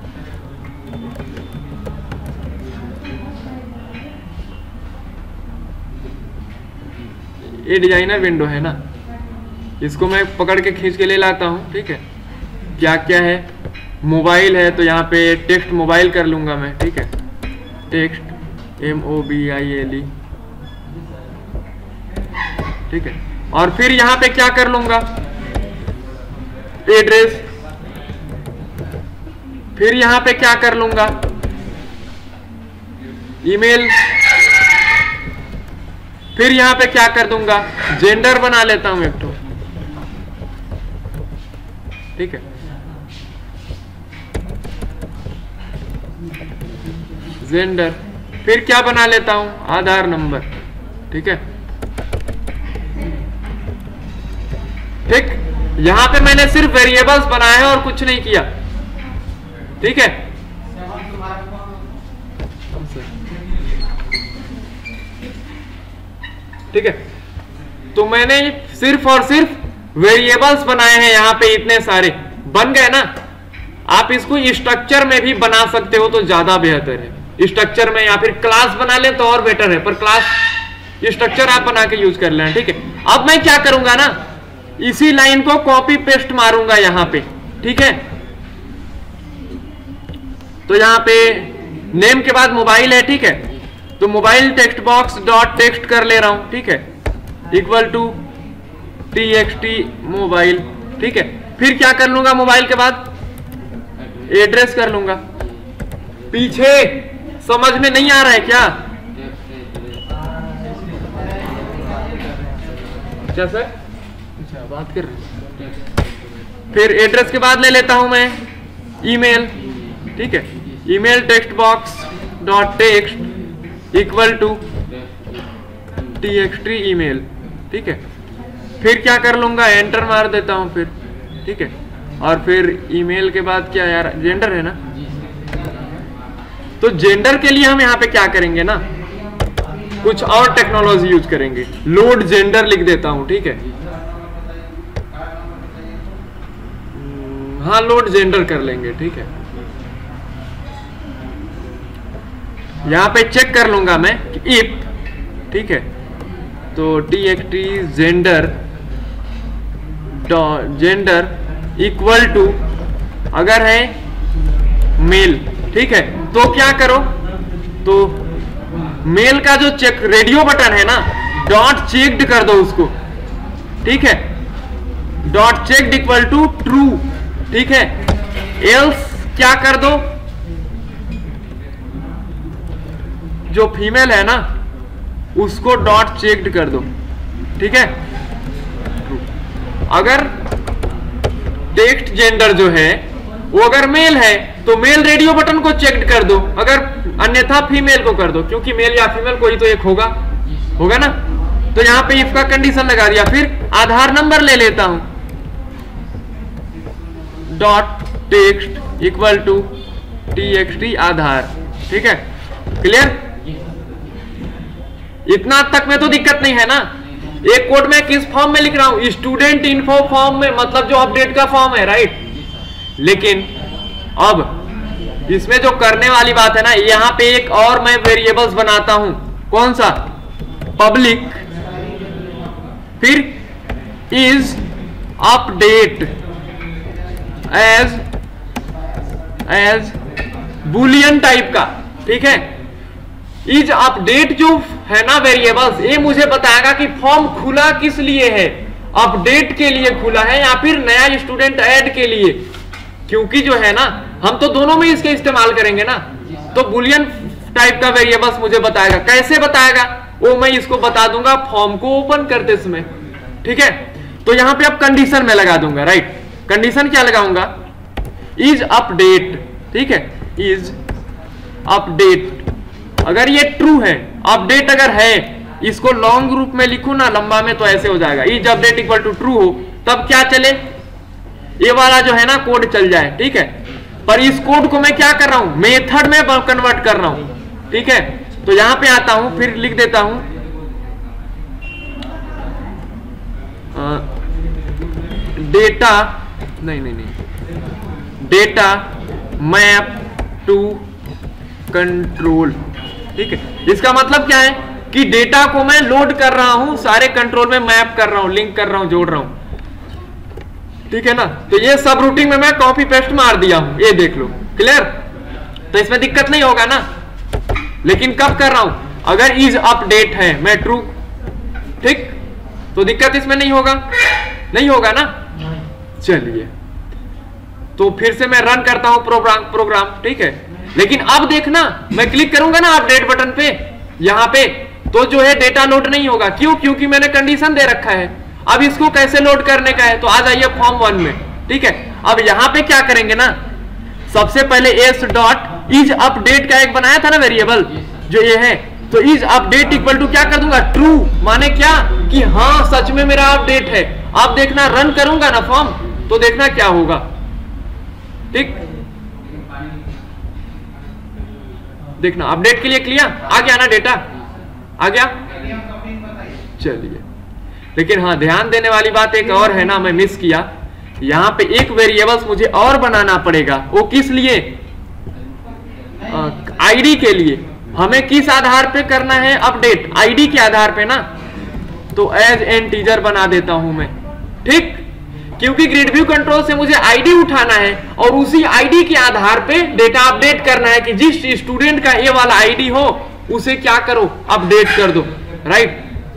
ये डिजाइनर विंडो है ना, इसको मैं पकड़ के खींच के ले लाता हूं, ठीक है। क्या क्या है, मोबाइल है तो यहाँ पे टेक्स्ट मोबाइल कर लूंगा मैं, ठीक है, text M O B I L E, ठीक है। और फिर यहाँ पे क्या कर लूंगा, एड्रेस, फिर यहाँ पे क्या कर लूंगा, ईमेल, फिर यहाँ पे क्या कर दूंगा, जेंडर बना लेता हूं एक तो, ठीक है, जेंडर, फिर क्या बना लेता हूं, आधार नंबर, ठीक है, ठीक। यहां पे मैंने सिर्फ वेरिएबल्स बनाए हैं और कुछ नहीं किया, ठीक है। ठीक है, तो मैंने सिर्फ और सिर्फ वेरिएबल्स बनाए हैं, यहां पे इतने सारे बन गए ना। आप इसको स्ट्रक्चर में भी बना सकते हो तो ज्यादा बेहतर है, स्ट्रक्चर में, या फिर क्लास बना ले तो और बेटर है, पर क्लास स्ट्रक्चर आप बना के यूज कर लेना, ठीक है। अब मैं क्या करूंगा ना, इसी लाइन को कॉपी पेस्ट मारूंगा यहां पे, ठीक है। तो यहां पे नेम के बाद मोबाइल है, ठीक है, तो mobile text box dot text कर ले रहा हूं, ठीक है, equal to T X T mobile, ठीक है। फिर क्या कर लूंगा, मोबाइल के बाद एड्रेस कर लूंगा। पीछे समझ में नहीं आ रहा है क्या, क्या सर, अच्छा बात कर रहे हैं। फिर एड्रेस के बाद ले लेता हूं मैं ईमेल, ठीक है, email text box dot text equal to T X T email, ठीक है। फिर क्या कर लूंगा, एंटर मार देता हूं फिर, ठीक है। और फिर ईमेल के बाद क्या यार, जेंडर है ना, तो जेंडर के लिए हम यहाँ पे क्या करेंगे ना, कुछ और टेक्नोलॉजी यूज करेंगे, लोड जेंडर लिख देता हूं, ठीक है। हाँ, लोड जेंडर कर लेंगे, ठीक है। यहां पे चेक कर लूंगा मैं इफ, ठीक है, तो T X T gender gender equal to अगर है मेल, ठीक है, तो क्या करो, तो मेल का जो चेक रेडियो बटन है ना, डॉट चेक्ड कर दो उसको, ठीक है, dot checked equal to true, ठीक है। एल्स क्या कर दो, जो फीमेल है ना उसको डॉट चेक्ड कर दो, ठीक है। अगर टेक्स्ट जेंडर जो है वो अगर मेल है तो मेल रेडियो बटन को चेक कर दो, अगर अन्यथा फीमेल को कर दो, क्योंकि मेल या फीमेल कोई तो एक होगा होगा ना। तो यहाँ पे इफ का कंडीशन लगा दिया। फिर आधार नंबर ले लेता हूं, dot text equal to T X T Aadhaar. ठीक है, क्लियर? इतना तक में तो दिक्कत नहीं है ना। एक कोड में किस फॉर्म में लिख रहा हूं? स्टूडेंट इन्फो फॉर्म में, मतलब जो अपडेट का फॉर्म है, राइट। लेकिन अब इसमें जो करने वाली बात है ना, यहां पे एक और मैं वेरिएबल्स बनाता हूं। कौन सा? पब्लिक, फिर is update as as Boolean type का। ठीक है, इज अपडेट जो है ना वेरिएबल्स, ये मुझे बताएगा कि फॉर्म खुला किस लिए है, अपडेट के लिए खुला है या फिर नया स्टूडेंट ऐड के लिए। क्योंकि जो है ना, हम तो दोनों में इसके इस्तेमाल करेंगे ना, तो बुलियन टाइप का वेरिएबल्स मुझे बताएगा। कैसे बताएगा वो मैं इसको बता दूंगा फॉर्म को ओपन करते समय। ठीक है, तो यहां पे अब कंडीशन में लगा दूंगा, राइट। कंडीशन क्या लगाऊंगा? Is update. ठीक है, इज अपडेट, अगर ये ट्रू है, अपडेट अगर है, इसको लॉन्ग रूप में लिखूं ना, लंबा में, तो ऐसे हो जाएगा। Is update equal to true हो, तब क्या चले? ये वाला जो है ना कोड चल जाए। ठीक है, पर इस कोड को मैं क्या कर रहा हूं? मेथड में कन्वर्ट कर रहा हूं। ठीक है, तो यहां पे आता हूं, फिर लिख देता हूं डेटा, नहीं नहीं नहीं डेटा मैप टू कंट्रोल। ठीक है, इसका मतलब क्या है कि डेटा को मैं लोड कर रहा हूं, सारे कंट्रोल में मैप कर रहा हूं, लिंक कर रहा हूं, जोड़ रहा हूं। ठीक है ना, तो ये सब रूटिंग में मैं कॉपी पेस्ट मार दिया हूं, ये देख लो। क्लियर? तो इसमें दिक्कत नहीं होगा ना। लेकिन कब कर रहा हूं? अगर इज अपडेट है, मैं ट्रू, ठीक, तो दिक्कत इसमें नहीं होगा, नहीं होगा ना। चलिए, तो फिर से मैं रन करता हूं प्रोग्राम प्रोग्राम ठीक है, लेकिन अब देखना, मैं क्लिक करूंगा ना अपडेट बटन पे, यहां पे, तो जो है डेटा लोड नहीं होगा। क्यों? क्योंकि मैंने कंडीशन दे रखा है। अब इसको कैसे लोड करने का है, तो आ जाइए फॉर्म वन में। ठीक है, अब यहां पे क्या करेंगे ना, सबसे पहले एस डॉट इज अपडेट का एक बनाया था ना वेरिएबल, जो ये है, तो इज अपडेट इक्वल टू क्या कर दूंगा? ट्रू। माने क्या कि हाँ सच में मेरा अपडेट है। अब देखना, रन करूंगा ना फॉर्म, तो देखना क्या होगा। ठीक, देखना अपडेट के लिए क्लियर आ गया ना, डेटा आ गया। चलिए, लेकिन हाँ ध्यान देने वाली बात एक और है ना, मैं मिस किया, यहां पे एक वेरिएबल्स मुझे और बनाना पड़ेगा। वो किस लिए? आईडी के लिए। हमें किस आधार पे करना है अपडेट? आईडी के आधार पे ना, तो एज इंटीजर बना देता हूं मैं। ठीक, क्योंकि ग्रिड व्यू कंट्रोल से मुझे आईडी उठाना है और उसी आईडी के आधार पे डेटा अपडेट करना है कि जिस स्टूडेंट का ये वाला आईडी हो उसे क्या करो? अपडेट कर दो, राइट।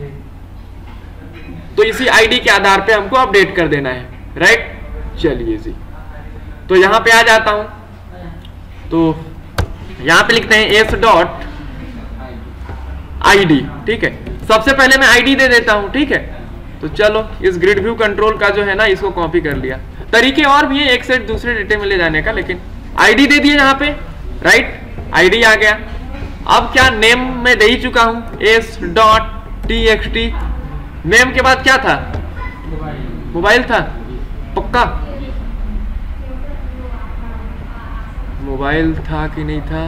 तो इसी आईडी के आधार पे हमको अपडेट कर देना है, राइट। चलिए जी, तो यहां पे आ जाता हूं, तो यहां पे लिखते हैं एस डॉट आईडी। ठीक है, सबसे पहले मैं आईडी दे देता हूं। ठीक है, तो चलो इस ग्रिड व्यू कंट्रोल का जो है ना, इसको कॉपी कर लिया। तरीके और भी है एक से दूसरे डेटे में ले जाने का, लेकिन आईडी दे दिए यहाँ पे, राइट। आईडी आ गया। अब क्या नेम में दे ही चुका हूं, S dot T X T. Name के बाद क्या था? मोबाइल था, पक्का मोबाइल था कि नहीं था?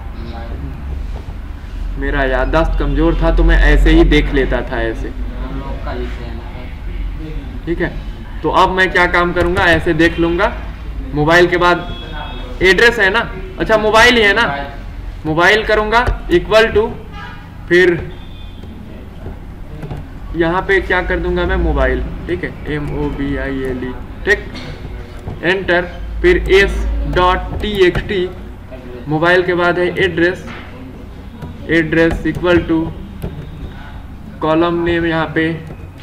मेरा याददाश्त कमजोर था, तो मैं ऐसे ही देख लेता था, ऐसे। ठीक है, तो अब मैं क्या काम करूंगा, ऐसे देख लूंगा। मोबाइल के बाद एड्रेस है ना, अच्छा मोबाइल ही है ना, मोबाइल करूंगा इक्वल टू, फिर यहाँ पे क्या कर दूंगा मैं, मोबाइल। ठीक है, M O B I L E. ठीक, एंटर, फिर S dot T X T, mobile के बाद है address, address equal to column name, यहाँ पे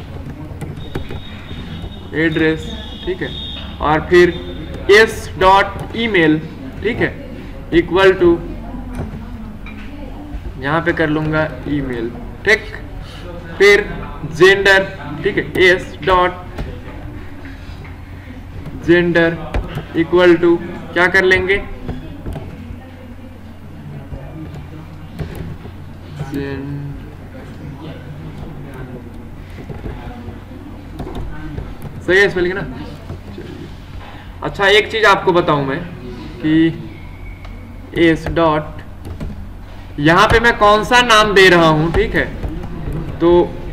एड्रेस। ठीक है, और फिर एस डॉट ईमेल। ठीक है, इक्वल टू, यहाँ पे कर लूंगा ईमेल। ठीक, फिर जेंडर। ठीक है, S dot gender equal to क्या कर लेंगे, सही है स्पेलिंग ना? अच्छा एक चीज आपको बताऊं मैं कि एस डॉट यहां पे मैं कौन सा नाम दे रहा हूं, ठीक है? तो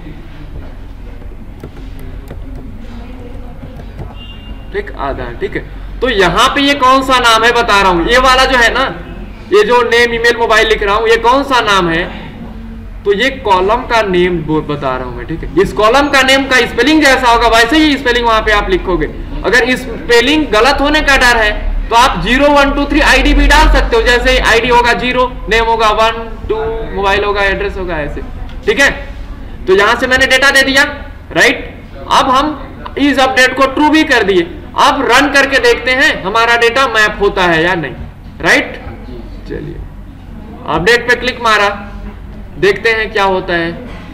ठीक आधा, ठीक है। तो यहां पे ये कौन सा नाम है बता रहा हूं, ये वाला जो है ना, ये जो नेम ईमेल मोबाइल लिख रहा हूं, ये कौन सा नाम है? तो ये कॉलम का नेम बता रहा हूं मैं, ठीक है? इस कॉलम का नेम का स्पेलिंग जैसा होगा वैसे ही स्पेलिंग वहां पे आप लिखोगे। अगर स्पेलिंग गलत होने का डर है तो आप zero one two three ID भी डाल सकते हो, जैसे आईडी होगा जीरो, नेम होगा वन टू, मोबाइल होगा, एड्रेस होगा, ऐसे, ठीक है? तो यहां से मैंने डेटा दे दिया, राइट? अब हम इस अपडेट को ट्रू भी कर दिए। अब रन करके देखते हैं हमारा डेटा मैप होता है या नहीं, राइट? चलिए अपडेट पे क्लिक मारा, देखते हैं क्या होता है।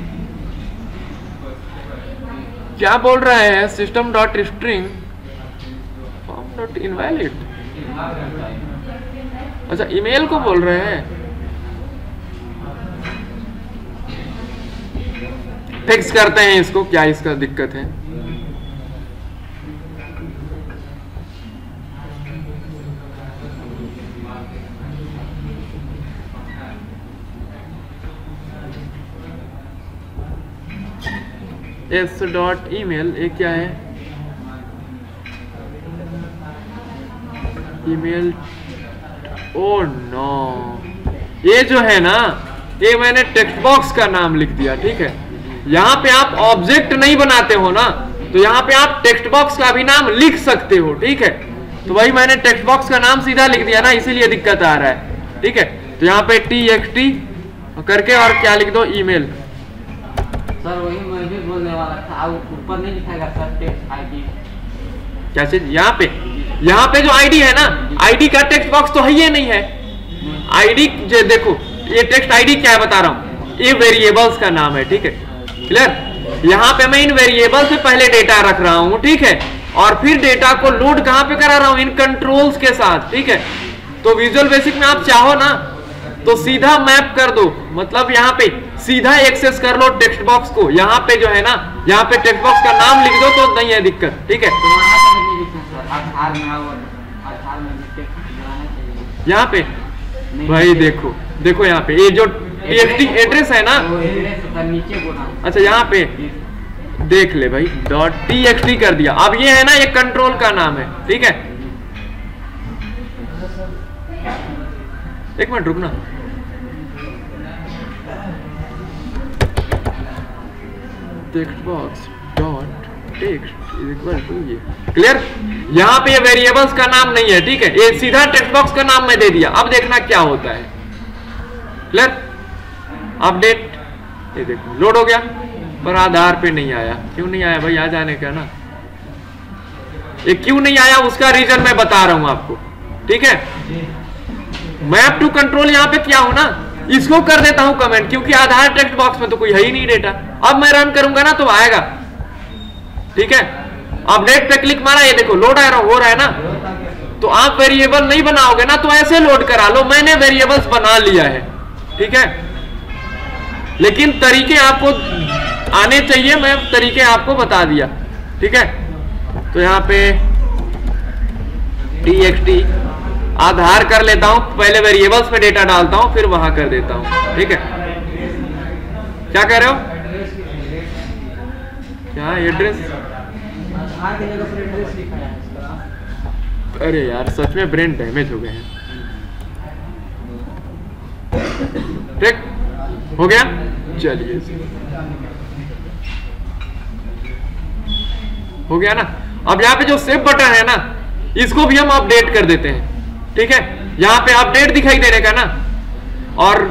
क्या बोल रहा है? System dot string form dot invalid. अच्छा ईमेल को बोल रहे हैं। फिक्स करते हैं इसको, क्या इसका दिक्कत है। एस डॉट ईमेल, ये क्या है? ईमेल, ओ नो, ये जो है ना, ये मैंने टेक्स्ट बॉक्स का नाम लिख दिया, ठीक है? यहाँ पे आप ऑब्जेक्ट नहीं बनाते हो ना, तो यहाँ पे आप टेक्स्ट बॉक्स का भी नाम लिख सकते हो, ठीक है? तो वही मैंने टेक्स्ट बॉक्स का नाम सीधा लिख दिया ना, इसीलिए दिक्कत आ रहा है, ठीक है? तो यहाँ पे टी एक्स टी करके और क्या लिख दो? ईमेल। सर वही मैं भी बोलने वाला था, ऊपर नहीं लिखेगा सर टेक्स्ट आईडी? क्या चीज? यहाँ पे यहाँ पे जो आईडी है ना, आईडी का टेक्स्ट बॉक्स तो है ही नहीं है। आईडी जो देखो, ये टेक्स्ट आईडी क्या है बता रहा हूँ, ये वेरिएबल्स का नाम है, ठीक है? क्लियर? यहाँ पे मैं इन वेरिएबल से पहले डेटा रख रहा हूँ, ठीक है? और फिर डेटा को लोड कहाँ पे करा रहा हूँ? इन कंट्रोल्स के साथ, ठीक है? तो विजुअल बेसिक में आप चाहो ना तो सीधा मैप कर दो, मतलब यहाँ पे सीधा एक्सेस कर लो टेक्स्ट बॉक्स को। यहाँ पे जो है ना, यहाँ पे टेक्स्ट बॉक्स का नाम लिख दो तो नहीं है दिक्कत, ठीक है? यहाँ पे भाई देखो देखो यहाँ पे ये जो टीएक्सटी एड्रेस है ना, अच्छा यहाँ पे देख ले भाई, डॉट टीएक्सटी कर दिया। अब ये है ना, ये कंट्रोल का नाम है, ठीक है? एक मिनट रुकना, text box dot text is equal to ये, क्लियर? यहाँ पे ये वेरिएबल्स का नाम नहीं है, ठीक है? ये सीधा टेक्स्ट बॉक्स का नाम मैं दे दिया। अब देखना क्या होता है, क्लियर? अपडेट, ये देखो लोड हो गया, पर आधार पे नहीं आया। क्यों नहीं आया भाई? आ जाने का ना। ये क्यों नहीं आया उसका रीजन मैं बता रहा हूं आपको, ठीक है? मैप टू कंट्रोल यहाँ पे क्या हूं ना, इसको कर देता हूं कमेंट, क्योंकि आधार टेक्स्ट बॉक्स में तो कोई है ही नहीं डेटा। अब मैं रन करूंगा ना तो आएगा, ठीक है? अपडेट पे क्लिक मारा, ये देखो लोड आ रहा हो रहा है ना। तो आप वेरिएबल नहीं बनाओगे ना तो ऐसे लोड करा लो, मैंने वेरिएबल्स बना लिया है, ठीक है? लेकिन तरीके आपको आने चाहिए, मैं तरीके आपको बता दिया, ठीक है? तो यहाँ पे टीएक्सटी आधार कर लेता हूं, पहले वेरिएबल्स में डेटा डालता हूं, फिर वहां कर देता हूं, ठीक है? क्या कह रहे हो? क्या एड्रेस? अरे यार सच में ब्रेन डैमेज हो गए हैं। ठीक हो गया, चलिए हो गया ना। अब यहाँ पे जो सेव बटन है ना, इसको भी हम अपडेट कर देते हैं, ठीक है? यहाँ पे अपडेट दिखाई देने का ना, और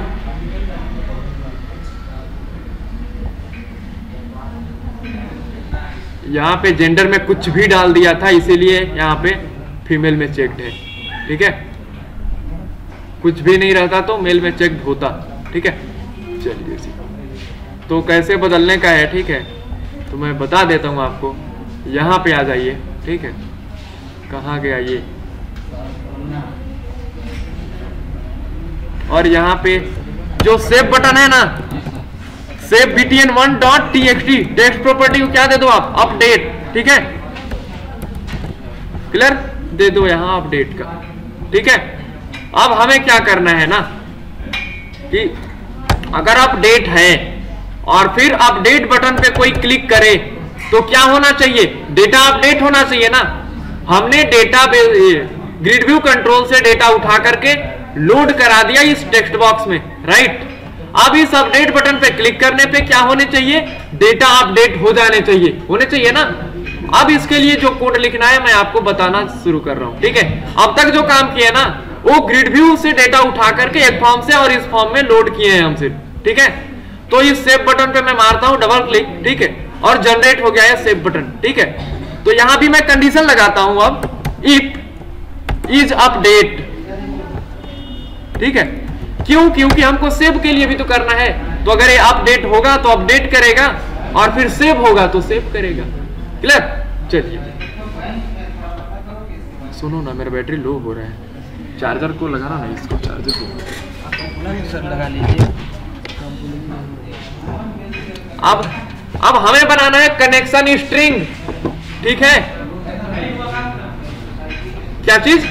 यहाँ पे जेंडर में कुछ भी डाल दिया था, इसीलिए यहाँ पे फीमेल में चेक्ड है, ठीक है? कुछ भी नहीं रहता तो मेल में चेक्ड होता, ठीक है? चलिए तो कैसे बदलने का है, ठीक है? तो मैं बता देता हूँ आपको। यहाँ पे आ जाइए, ठीक है? कहाँ गया ये? और यहाँ पे जो सेव बटन है ना, save B T N one dot T X T, text property को क्या दे दो आप, अपडेट। ठीक है, क्लियर, दे दो यहां अपडेट का। ठीक है, अब हमें क्या करना है ना कि अगर अपडेट है और फिर अपडेट बटन पे कोई क्लिक करे तो क्या होना चाहिए, डेटा अपडेट होना चाहिए ना। हमने डेटा ग्रिड व्यू कंट्रोल से डेटा उठा करके लोड करा दिया इस टेक्स्ट बॉक्स में, राइट। अब इस अपडेट बटन पे क्लिक करने पे क्या होने चाहिए, डेटा अपडेट हो जाने चाहिए, होने चाहिए ना। अब इसके लिए जो कोड लिखना है मैं आपको बताना शुरू कर रहा हूं। ठीक है, अब तक जो काम किया ना वो ग्रिड व्यू से डेटा उठा करके एक फॉर्म से और इस फॉर्म में लोड किए हैं हम सिर्फ। ठीक है, तो इस सेव बटन पे मैं मारता हूं डबल क्लिक, ठीक है, और जनरेट हो गया है सेव बटन। ठीक है, तो यहां भी मैं कंडीशन लगाता हूं अब, इफ इज अपडेट। ठीक है, क्यों, क्योंकि हमको सेव के लिए भी तो करना है। तो अगर ये अपडेट होगा तो अपडेट करेगा और फिर सेव होगा तो सेव करेगा। क्लियर, चलिए सुनो ना, मेरा बैटरी लो हो रहा है, चार्जर को लगाना ना, इसको चार्जर को सर लगा लीजिए। अब अब हमें बनाना है कनेक्शन स्ट्रिंग। ठीक है, क्या चीज,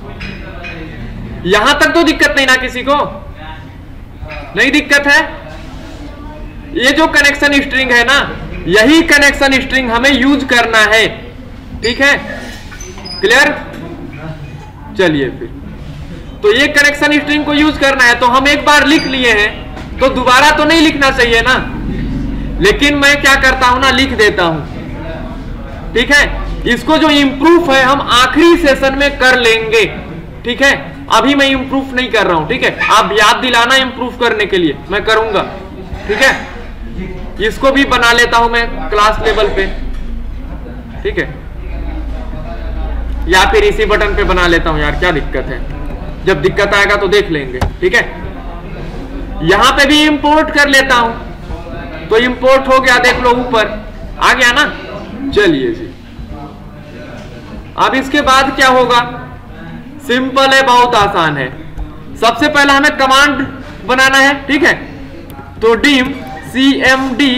यहां तक तो दिक्कत नहीं ना, किसी को नहीं दिक्कत है। ये जो कनेक्शन स्ट्रिंग है ना, यही कनेक्शन स्ट्रिंग हमें यूज करना है। ठीक है, क्लियर, चलिए फिर, तो ये कनेक्शन स्ट्रिंग को यूज करना है। तो हम एक बार लिख लिए हैं तो दोबारा तो नहीं लिखना चाहिए ना, लेकिन मैं क्या करता हूं ना, लिख देता हूं। ठीक है, इसको जो इंप्रूव है हम आखिरी सेशन में कर लेंगे। ठीक है, अभी मैं इंप्रूव नहीं कर रहा हूं। ठीक है, आप याद दिलाना इंप्रूव करने के लिए, मैं करूंगा। ठीक है, इसको भी बना लेता हूं मैं क्लास लेवल पे। ठीक है, या फिर इसी बटन पे बना लेता हूं यार, क्या दिक्कत है, जब दिक्कत आएगा तो देख लेंगे। ठीक है, यहां पे भी इंपोर्ट कर लेता हूं, तो इंपोर्ट हो गया, देख लो ऊपर आ गया ना। चलिए जी, अब इसके बाद क्या होगा, सिंपल है, बहुत आसान है। सबसे पहले हमें कमांड बनाना है। ठीक है, तो dim C M D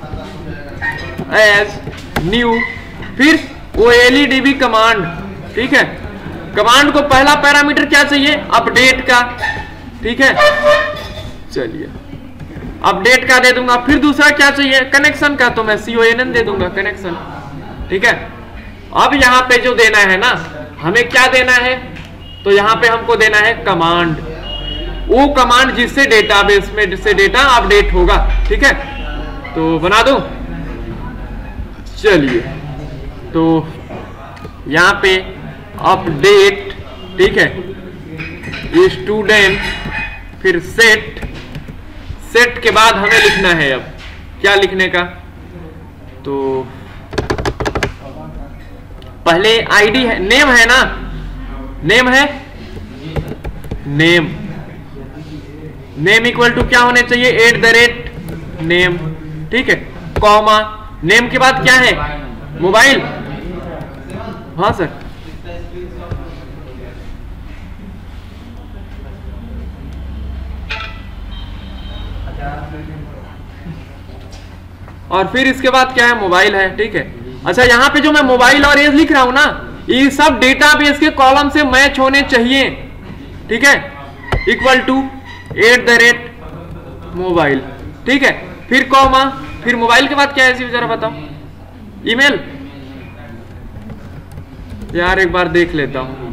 as new, फिर वो L E D B command. ठीक है, कमांड को पहला पैरामीटर क्या चाहिए, अपडेट का। ठीक है, चलिए अपडेट का दे दूंगा, फिर दूसरा क्या चाहिए, कनेक्शन का, तो मैं सी ओ एन एन दे दूंगा, कनेक्शन। ठीक है, अब यहां पे जो देना है ना, हमें क्या देना है, तो यहां पे हमको देना है कमांड, वो कमांड जिससे डेटाबेस में जिससे डेटा अपडेट होगा। ठीक है, तो बना दूं, चलिए, तो यहां पे अपडेट, ठीक है, स्टूडेंट, फिर सेट, सेट के बाद हमें लिखना है, अब क्या लिखने का, तो पहले आईडी है, नेम है ना, नेम है, नेम, नेम इक्वल टू क्या होने चाहिए, एट द रेट नेम। ठीक है, कॉमा, नेम के बाद क्या है, मोबाइल। हाँ सर, और फिर इसके बाद क्या है, मोबाइल है। ठीक है, अच्छा, यहां पे जो मैं मोबाइल और एज लिख रहा हूं ना, ये सब डेटाबेस के कॉलम से मैच होने चाहिए। ठीक है, equal to at the rate mobile. ठीक है, फिर कॉमा, फिर मोबाइल के बाद क्या है, जरा बताओ, ईमेल। यार एक बार देख लेता हूं,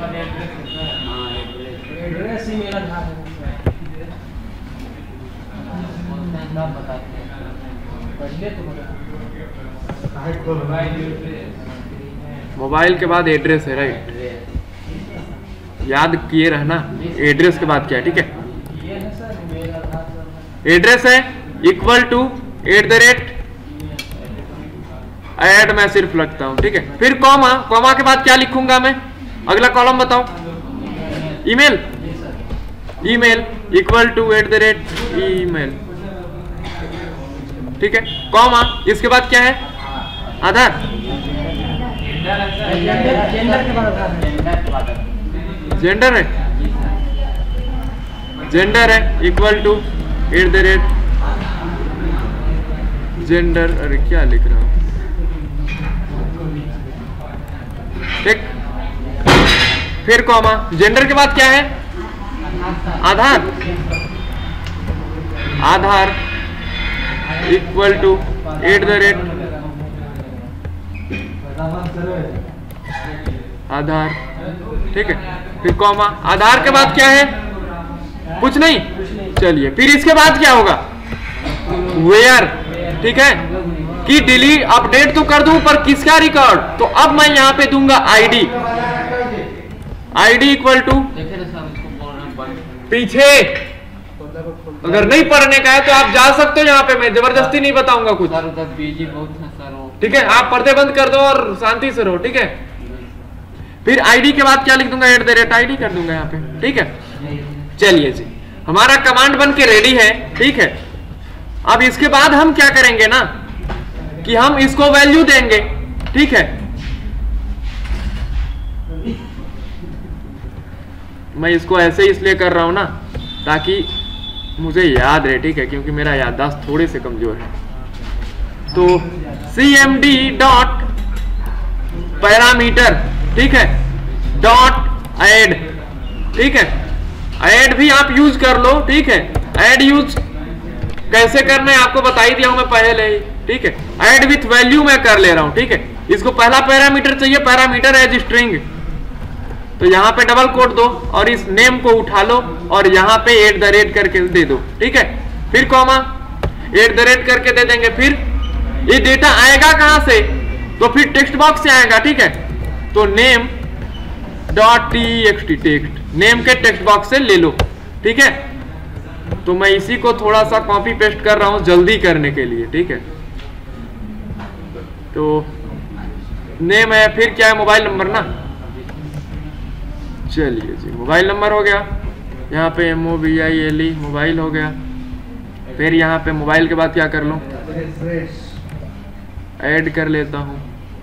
मोबाइल के बाद एड्रेस है, राइट, याद किए रहना, एड्रेस के बाद क्या है। ठीक है, एड्रेस है equal to at the rate add, मैं सिर्फ लगता हूं। ठीक है, फिर कॉमा, कॉमा के बाद क्या लिखूंगा मैं, अगला कॉलम बताओ, email, email equal to at the rate email. ठीक है, कॉमा, इसके बाद क्या है, आधार, जेंडर है, जेंडर है equal to at the rate gender, अरे क्या लिख रहा हूँ, ठीक। फिर कॉमा, जेंडर के बाद क्या है, Aadhaar, Aadhaar equal to at the rate Aadhaar, ठीक है। फिर कॉमा, आधार के बाद क्या है, कुछ नहीं, चलिए। फिर इसके बाद क्या होगा, वेयर, ठीक है, कि डिलीट अपडेट तो कर दूं पर किसका रिकॉर्ड, तो अब मैं यहां पे दूंगा आईडी, आईडी इक्वल टू पीछे, अगर नहीं पढ़ने का है तो आप जा सकते हो यहाँ पे, मैं जबरदस्ती नहीं बताऊंगा कुछ, बिजी बहुत है सर, ठीक है। आप पर्दे बंद कर दो और शांति से रहो, ठीक है। फिर आईडी के बाद क्या लिख दूंगा, एट द रेट आईडी कर दूंगा यहाँ पे, ठीक है। चलिए जी, हमारा कमांड बन के रेडी है, ठीक है। अब इसके बाद हम क्या करेंगे ना, कि हम इसको वैल्यू देंगे, ठीक है। मैं इसको ऐसे ही इसलिए कर रहा हूं ना ताकि मुझे याद रहे, ठीक है, क्योंकि मेरा याददाश्त थोड़े से कमजोर है। तो C M D dot parameter, ठीक है, डॉट ऐड, ठीक है। ऐड भी आप यूज कर लो, ठीक है। ऐड यूज कैसे करना है आपको बता ही दिया हूं मैं पहले ही, ठीक है। ऐड विथ वैल्यू मैं कर ले रहा हूं, ठीक है। इसको पहला पैरामीटर चाहिए, पैरामीटर एज स्ट्रिंग, तो यहाँ पे डबल कोट दो और इस नेम को उठा लो और यहाँ पे एट द रेट करके दे दो, ठीक है। फिर कॉमा, एट द रेट करके दे देंगे। फिर ये डेटा आएगा कहां से, तो फिर टेक्स्ट बॉक्स से आएगा, ठीक है। तो name dot T X T, text, name के टेक्स्ट बॉक्स से ले लो, ठीक है। तो मैं इसी को थोड़ा सा कॉपी पेस्ट कर रहा हूं जल्दी करने के लिए, ठीक है। तो नेम है, फिर क्या है, मोबाइल नंबर ना, चलिए जी, मोबाइल नंबर हो गया। यहाँ पे M O B I L E mobile हो गया। फिर यहाँ पे मोबाइल के बाद क्या कर लूँ, ऐड कर लेता हूँ,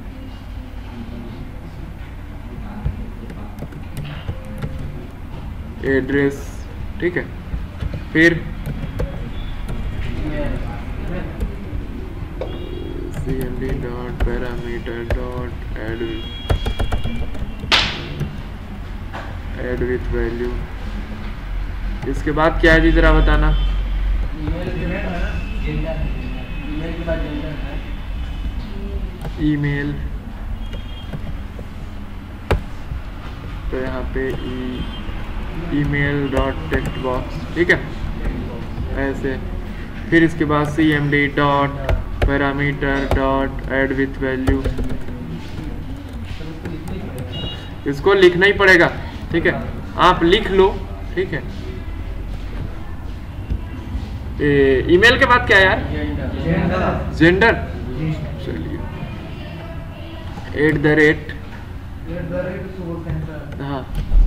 एड्रेस, ठीक है। फिर C M D dot parameter dot add add with value. इसके बाद क्या है जी, जरा बताना। ईमेल, तो यहाँ पे E email dot text box, ठीक है, ऐसे। फिर इसके बाद C M D dot parameter dot add with value, इसको लिखना ही पड़ेगा, ठीक है, आप लिख लो, ठीक है। ईमेल के बाद क्या है यार, जेंडर, चलिए एट द रेट, हाँ,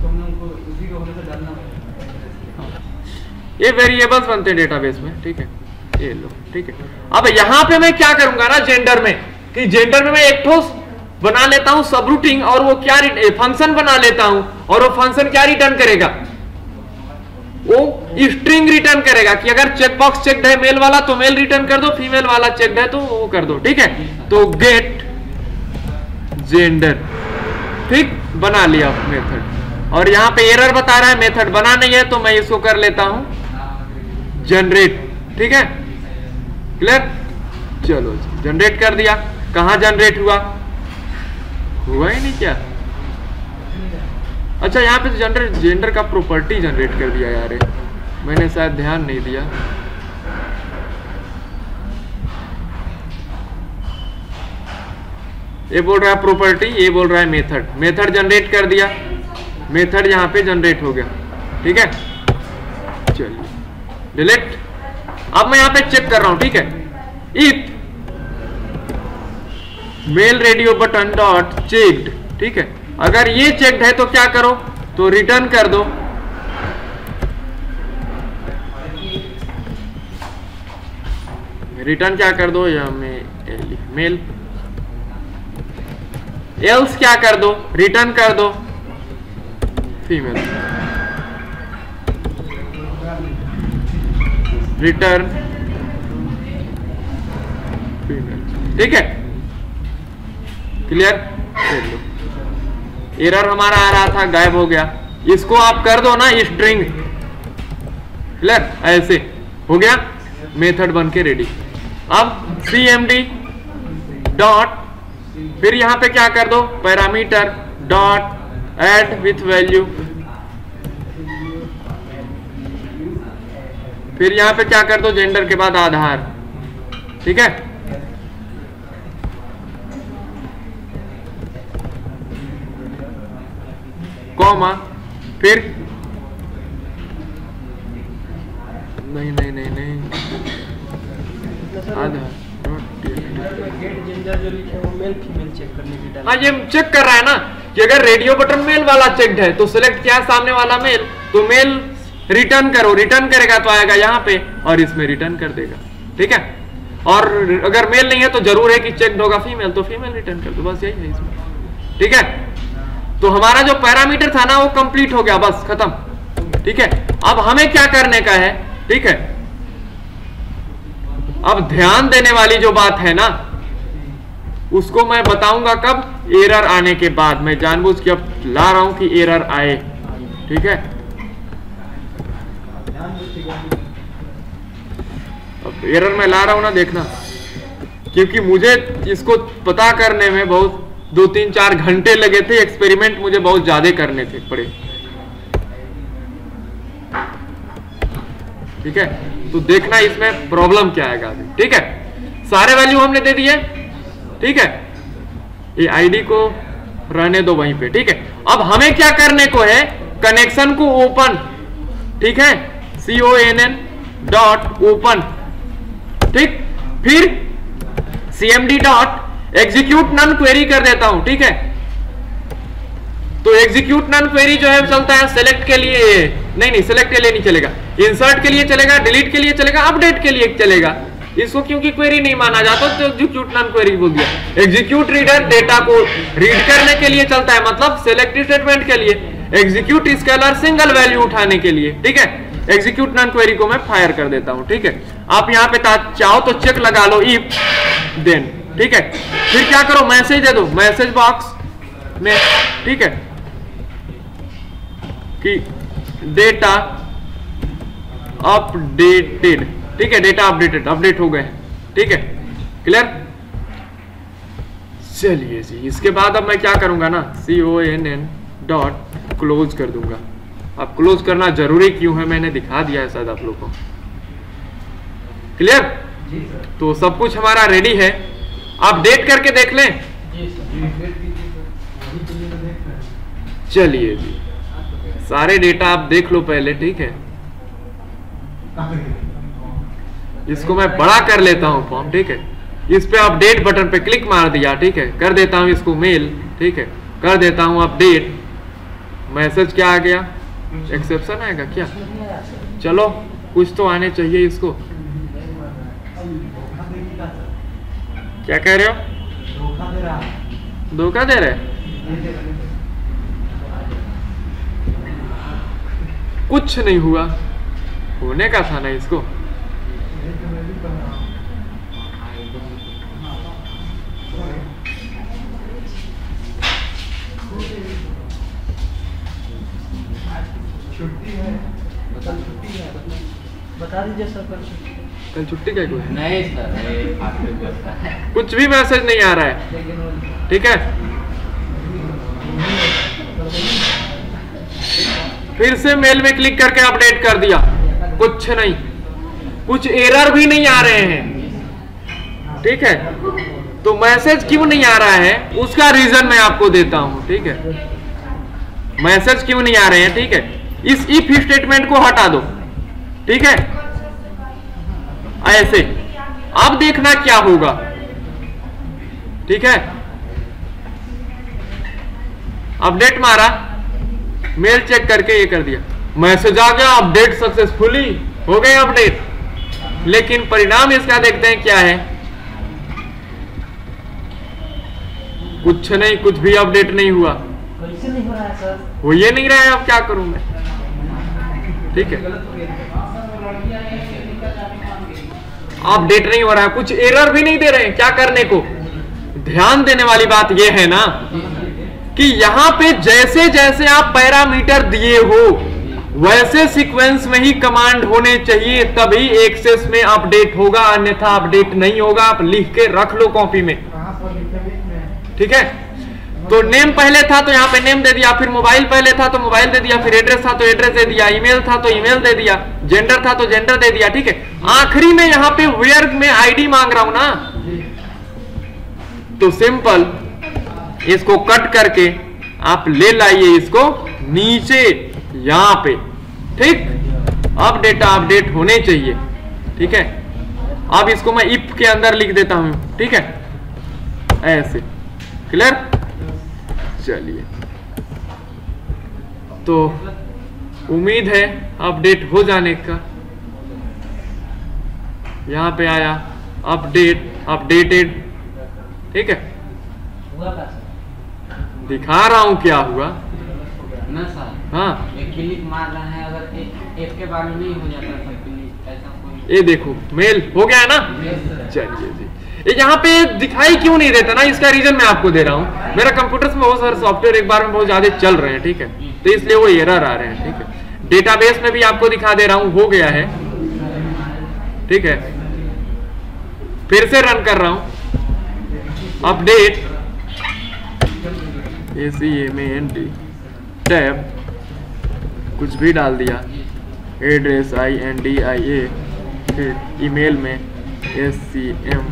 ये वेरिएबल्स बनते हैं डेटाबेस में, ठीक है, ये लो, ठीक है। अब यहाँ पे मैं क्या करूंगा ना, जेंडर में, कि जेंडर में मैं एक ठोस बना लेता हूं सब रूटिंग, और वो क्या फंक्शन बना लेता हूं, और वो फंक्शन क्या रिटर्न करेगा, वो स्ट्रिंग रिटर्न करेगा कि अगर चेक बॉक्स चेक्ड है मेल वाला तो मेल रिटर्न कर दो, फीमेल वाला चेक्ड है तो वो कर दो, ठीक है। तो गेट जेंडर, ठीक, बना लिया मेथड। और यहाँ पे एरर बता रहा है मेथड बना नहीं है, तो मैं इसको कर लेता हूं जनरेट, ठीक है, क्लियर। चलो जनरेट कर दिया। कहां जनरेट हुआ, हुआ ही नहीं क्या, अच्छा यहाँ पे तो जेंडर जेंडर का प्रॉपर्टी जनरेट कर दिया यार, मैंने शायद ध्यान नहीं दिया। ये बोल रहा है प्रॉपर्टी, ये बोल रहा है मेथड, मेथड जनरेट कर दिया, मेथड यहाँ पे जनरेट हो गया, ठीक है। चलिए डिलीट। अब मैं यहाँ पे चेक कर रहा हूं, ठीक है, if male radio button dot checked, ठीक है, अगर ये चेक्ड है तो क्या करो, तो रिटर्न कर दो, रिटर्न क्या कर दो, या मेल, एल्स क्या कर दो, रिटर्न कर दो फीमेल, रिटर्न फीमेल, ठीक है, क्लियर। एरर हमारा आ रहा था, गायब हो गया। इसको आप कर दो ना स्ट्रिंग, क्लियर, ऐसे हो गया, मेथड बन के रेडी। अब सी एम डी डॉट, फिर यहां पे क्या कर दो, parameter dot add with value, फिर यहां पे क्या कर दो, जेंडर के बाद आधार, ठीक है। कॉमा, फिर नहीं नहीं नहीं नहीं आधार, जेंडर जो लिखे वो मेल फीमेल चेक करने की डाला। हाँ, ये चेक कर रहा है ना कि अगर रेडियो बटन मेल वाला चेक्ड है तो सिलेक्ट किया सामने वाला मेल, तो मेल रिटर्न करो, रिटर्न करेगा तो आएगा यहाँ पे और इसमें रिटर्न कर देगा, ठीक है। और अगर मेल नहीं है तो जरूर है कि चेक्ड होगा फीमेल, तो फीमेल रिटर्न कर दो, बस यही है इसमें, ठीक है। तो हमारा जो पैरामीटर था ना वो कंप्लीट हो गया, बस खत्म, ठीक है। अब हमें क्या करने का है, ठीक है। अब ध्यान देने वाली जो बात है ना उसको मैं बताऊंगा कब, एरर आने के बाद। मैं जानबूझ के अब ला रहा हूं कि एरर आए, ठीक है। अब एरर मैं ला रहा हूं ना, देखना, क्योंकि मुझे इसको पता करने में बहुत दो तीन चार घंटे लगे थे, एक्सपेरिमेंट मुझे बहुत ज्यादा करने थे पड़े, ठीक है। तो देखना इसमें प्रॉब्लम क्या आएगा, ठीक है। सारे वैल्यू हमने दे दिए, ठीक है। ये आईडी को रहने दो वहीं पे, ठीक है। अब हमें क्या करने को है, कनेक्शन को ओपन, ठीक है, C O N N dot open, ठीक। फिर C M D dot execute non query कर देता हूं, ठीक है। तो एग्जीक्यूट नन क्वेरी जो है चलता है सेलेक्ट के लिए, नहीं नहीं सेलेक्ट के लिए नहीं चलेगा, इंसर्ट के लिए चलेगा, डिलीट के लिए चलेगा, अपडेट के लिए चलेगा। इसको क्योंकि क्वेरी नहीं माना जाता तो एग्जीक्यूट नन क्वेरी बोल दिया। एग्जीक्यूट रीडर डेटा को रीड करने के लिए चलता है, मतलब सेलेक्ट स्टेटमेंट के लिए। एग्जीक्यूट स्केलर सिंगल वैल्यू उठाने के लिए, ठीक है। एग्जीक्यूट नन क्वेरी को मैं फायर कर देता हूं, ठीक है। आप यहाँ पे चाहो तो चेक लगा लो, इफ देन, ठीक है। फिर क्या करो, मैसेज दे दो मैसेज बॉक्स में, ठीक है, कि डेटा अपडेटेड, ठीक है, डेटा अपडेटेड, अपडेट हो गए, ठीक है, क्लियर। चलिए जी, इसके बाद अब मैं क्या करूंगा ना, C O N N dot close कर दूंगा। अब क्लोज करना जरूरी क्यों है मैंने दिखा दिया है शायद आप लोगों को, क्लियर। तो सब कुछ हमारा रेडी है, अपडेट करके देख लें। चलिए जी, सारे डेटा आप देख लो पहले, ठीक है। इसको मैं बड़ा कर लेता हूं फॉर्म, ठीक है। इस पे अपडेट बटन पे क्लिक मार दिया, ठीक है। कर देता हूं इसको मेल, ठीक है। कर देता हूं अपडेट, मैसेज क्या आ गया, एक्सेप्शन आएगा क्या, चलो कुछ तो आने चाहिए इसको। क्या कह रहे हो, धोखा दे रहे, कुछ नहीं हुआ, होने का था ना इसको। छुट्टी है, छुट्टी है, बता दीजिए सर, कल छुट्टी है। कल छुट्टी क्या कोई नहीं सर, कुछ भी मैसेज नहीं आ रहा है, ठीक है। फिर से मेल में क्लिक करके अपडेट कर दिया, कुछ नहीं, कुछ एरर भी नहीं आ रहे हैं, ठीक है। तो मैसेज क्यों नहीं आ रहा है उसका रीजन मैं आपको देता हूं, ठीक है। मैसेज क्यों नहीं आ रहे हैं, ठीक है। इस इफ स्टेटमेंट को हटा दो, ठीक है, ऐसे। अब देखना क्या होगा, ठीक है। अपडेट मारा, मेल चेक करके ये कर दिया, मैसेज आ गया, अपडेट सक्सेसफुली हो गए अपडेट। लेकिन परिणाम इसका देखते हैं क्या है, कुछ नहीं, कुछ भी अपडेट नहीं हुआ। कैसे नहीं हो रहा है सर? वो ये नहीं रहा है, अब क्या करूं मैं, ठीक है। अपडेट नहीं हो रहा है, कुछ एरर भी नहीं दे रहे हैं, क्या करने को? ध्यान देने वाली बात यह है ना कि यहां पे जैसे जैसे आप पैरामीटर दिए हो वैसे सीक्वेंस में ही कमांड होने चाहिए, तभी एक्सेस में अपडेट होगा, अन्यथा अपडेट नहीं होगा। आप लिख के रख लो कॉपी में, ठीक है? तो नेम पहले था तो यहाँ पे नेम दे दिया, फिर मोबाइल पहले था तो मोबाइल दे दिया, फिर एड्रेस था तो एड्रेस दे दिया, ईमेल था तो ईमेल दे दिया, जेंडर था तो जेंडर दे दिया, ठीक है? आखिरी में यहाँ पे वेयर में आईडी मांग रहा हूं ना, तो सिंपल इसको कट करके आप ले लाइए इसको नीचे यहां पे, ठीक? अब डेटा अपडेट होने चाहिए, ठीक है? अब इसको मैं इफ के अंदर लिख देता हूं, ठीक है? ऐसे, क्लियर? चलिए, तो उम्मीद है अपडेट हो जाने का। यहां पे आया अपडेट, अपडेटेड, ठीक है? दिखा रहा हूं क्या हुआ ना सर। हाँ, एक क्लिक मार रहे हैं, अगर एक, एक के बारे में नहीं हो जाता सर क्लिक, ऐसा कोई? ये देखो मेल हो गया है ना? चलिए जी, ये यहाँ पे दिखाई क्यों नहीं देता ना, इसका रीजन मैं आपको दे रहा हूँ। मेरा कंप्यूटर में बहुत सारे सॉफ्टवेयर एक बार में बहुत ज्यादा चल रहे हैं, ठीक है? तो इसलिए वो एरर आ रहे हैं, ठीक है? डेटाबेस में भी आपको दिखा दे रहा हूँ, हो गया है, ठीक है? फिर से रन कर रहा हूँ, update A C M A N T tab, कुछ भी डाल दिया, address I N D I A, फिर ईमेल में S C M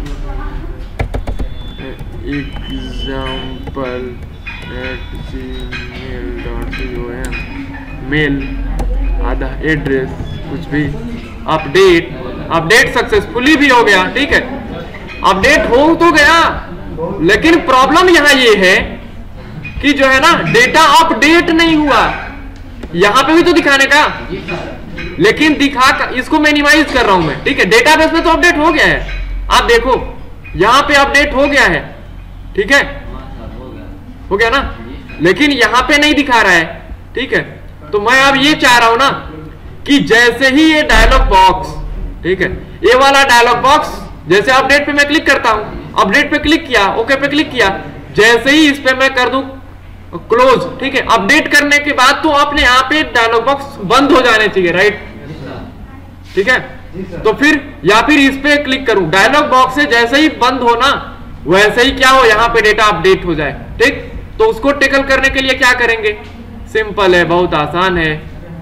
example at G mail dot C O M, mail आधा एड्रेस, कुछ भी, अपडेट, अपडेट सक्सेसफुली भी हो गया, ठीक है? अपडेट हो तो गया, लेकिन प्रॉब्लम यहाँ ये है कि जो है ना डेटा अपडेट नहीं हुआ। यहां पे भी तो दिखाने का, लेकिन दिखा का, इसको मिनिमाइज कर रहा हूं मैं, ठीक है? डेटाबेस में तो अपडेट हो गया है, आप देखो यहां पे अपडेट हो गया है, ठीक है? हो गया ना, लेकिन यहां पे नहीं दिखा रहा है, ठीक है? तो मैं अब ये चाह रहा हूं ना कि जैसे ही ये डायलॉग बॉक्स, ठीक है, ये वाला डायलॉग बॉक्स, जैसे अपडेट पे मैं क्लिक करता हूं, अपडेट पे क्लिक किया, ओके पे क्लिक किया, जैसे ही इस पे मैं कर दूं क्लोज, ठीक है? अपडेट करने के बाद तो अपने यहाँ पे डायलॉग बॉक्स बंद हो जाने चाहिए, राइट? ठीक है? तो फिर या फिर इस पे क्लिक करूं, डायलॉग बॉक्स से जैसे ही बंद हो ना वैसे ही क्या हो, यहाँ पे डेटा अपडेट हो जाए, ठीक? तो उसको टेकल करने के लिए क्या करेंगे? सिंपल है, बहुत आसान है।